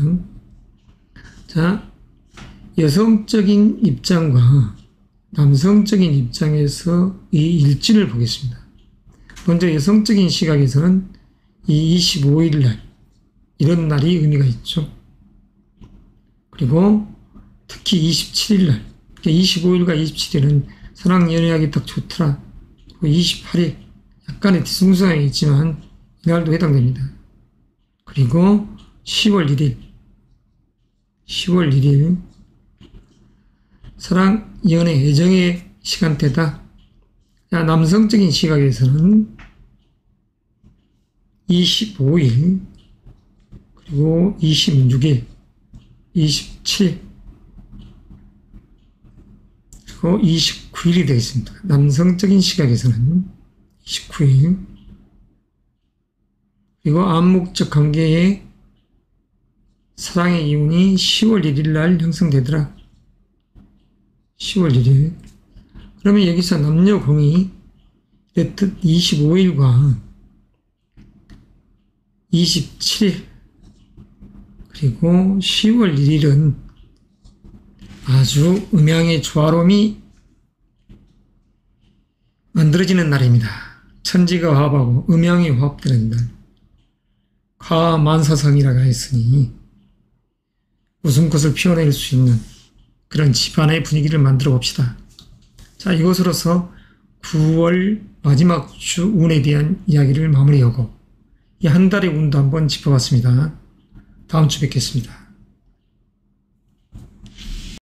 S1: 자, 여성적인 입장과 남성적인 입장에서 이 일진을 보겠습니다. 먼저 여성적인 시각에서는 이 이십오 일 날, 이런 날이 의미가 있죠. 그리고 특히 이십칠 일 날, 이십오 일과 이십칠 일은 사랑 연애하기 딱 좋더라. 그리고 이십팔 일, 약간의 뒤숭숭함이 있지만 이날도 해당됩니다. 그리고 시월 일 일, 시월 일 일, 사랑, 연애, 애정의 시간대다. 자, 남성적인 시각에서는 이십오 일, 그리고 이십육 일, 이십칠 일, 그리고 이십구 일이 되겠습니다. 남성적인 시각에서는 이십구 일, 그리고 암묵적 관계의 사랑의 기운이 시월 일 일 날 형성되더라. 시월 일 일. 그러면 여기서 남녀공이 이렇듯 이십오 일과 이십칠 일, 그리고 시월 일 일은 아주 음양의 조화로움이 만들어지는 날입니다. 천지가 화합하고 음양이 화합되는 날. 화만사성이라고 했으니 웃음꽃을 피워낼 수 있는 그런 집안의 분위기를 만들어 봅시다. 자, 이것으로서 구월 마지막 주 운에 대한 이야기를 마무리하고 이 한 달의 운도 한번 짚어봤습니다. 다음 주 뵙겠습니다.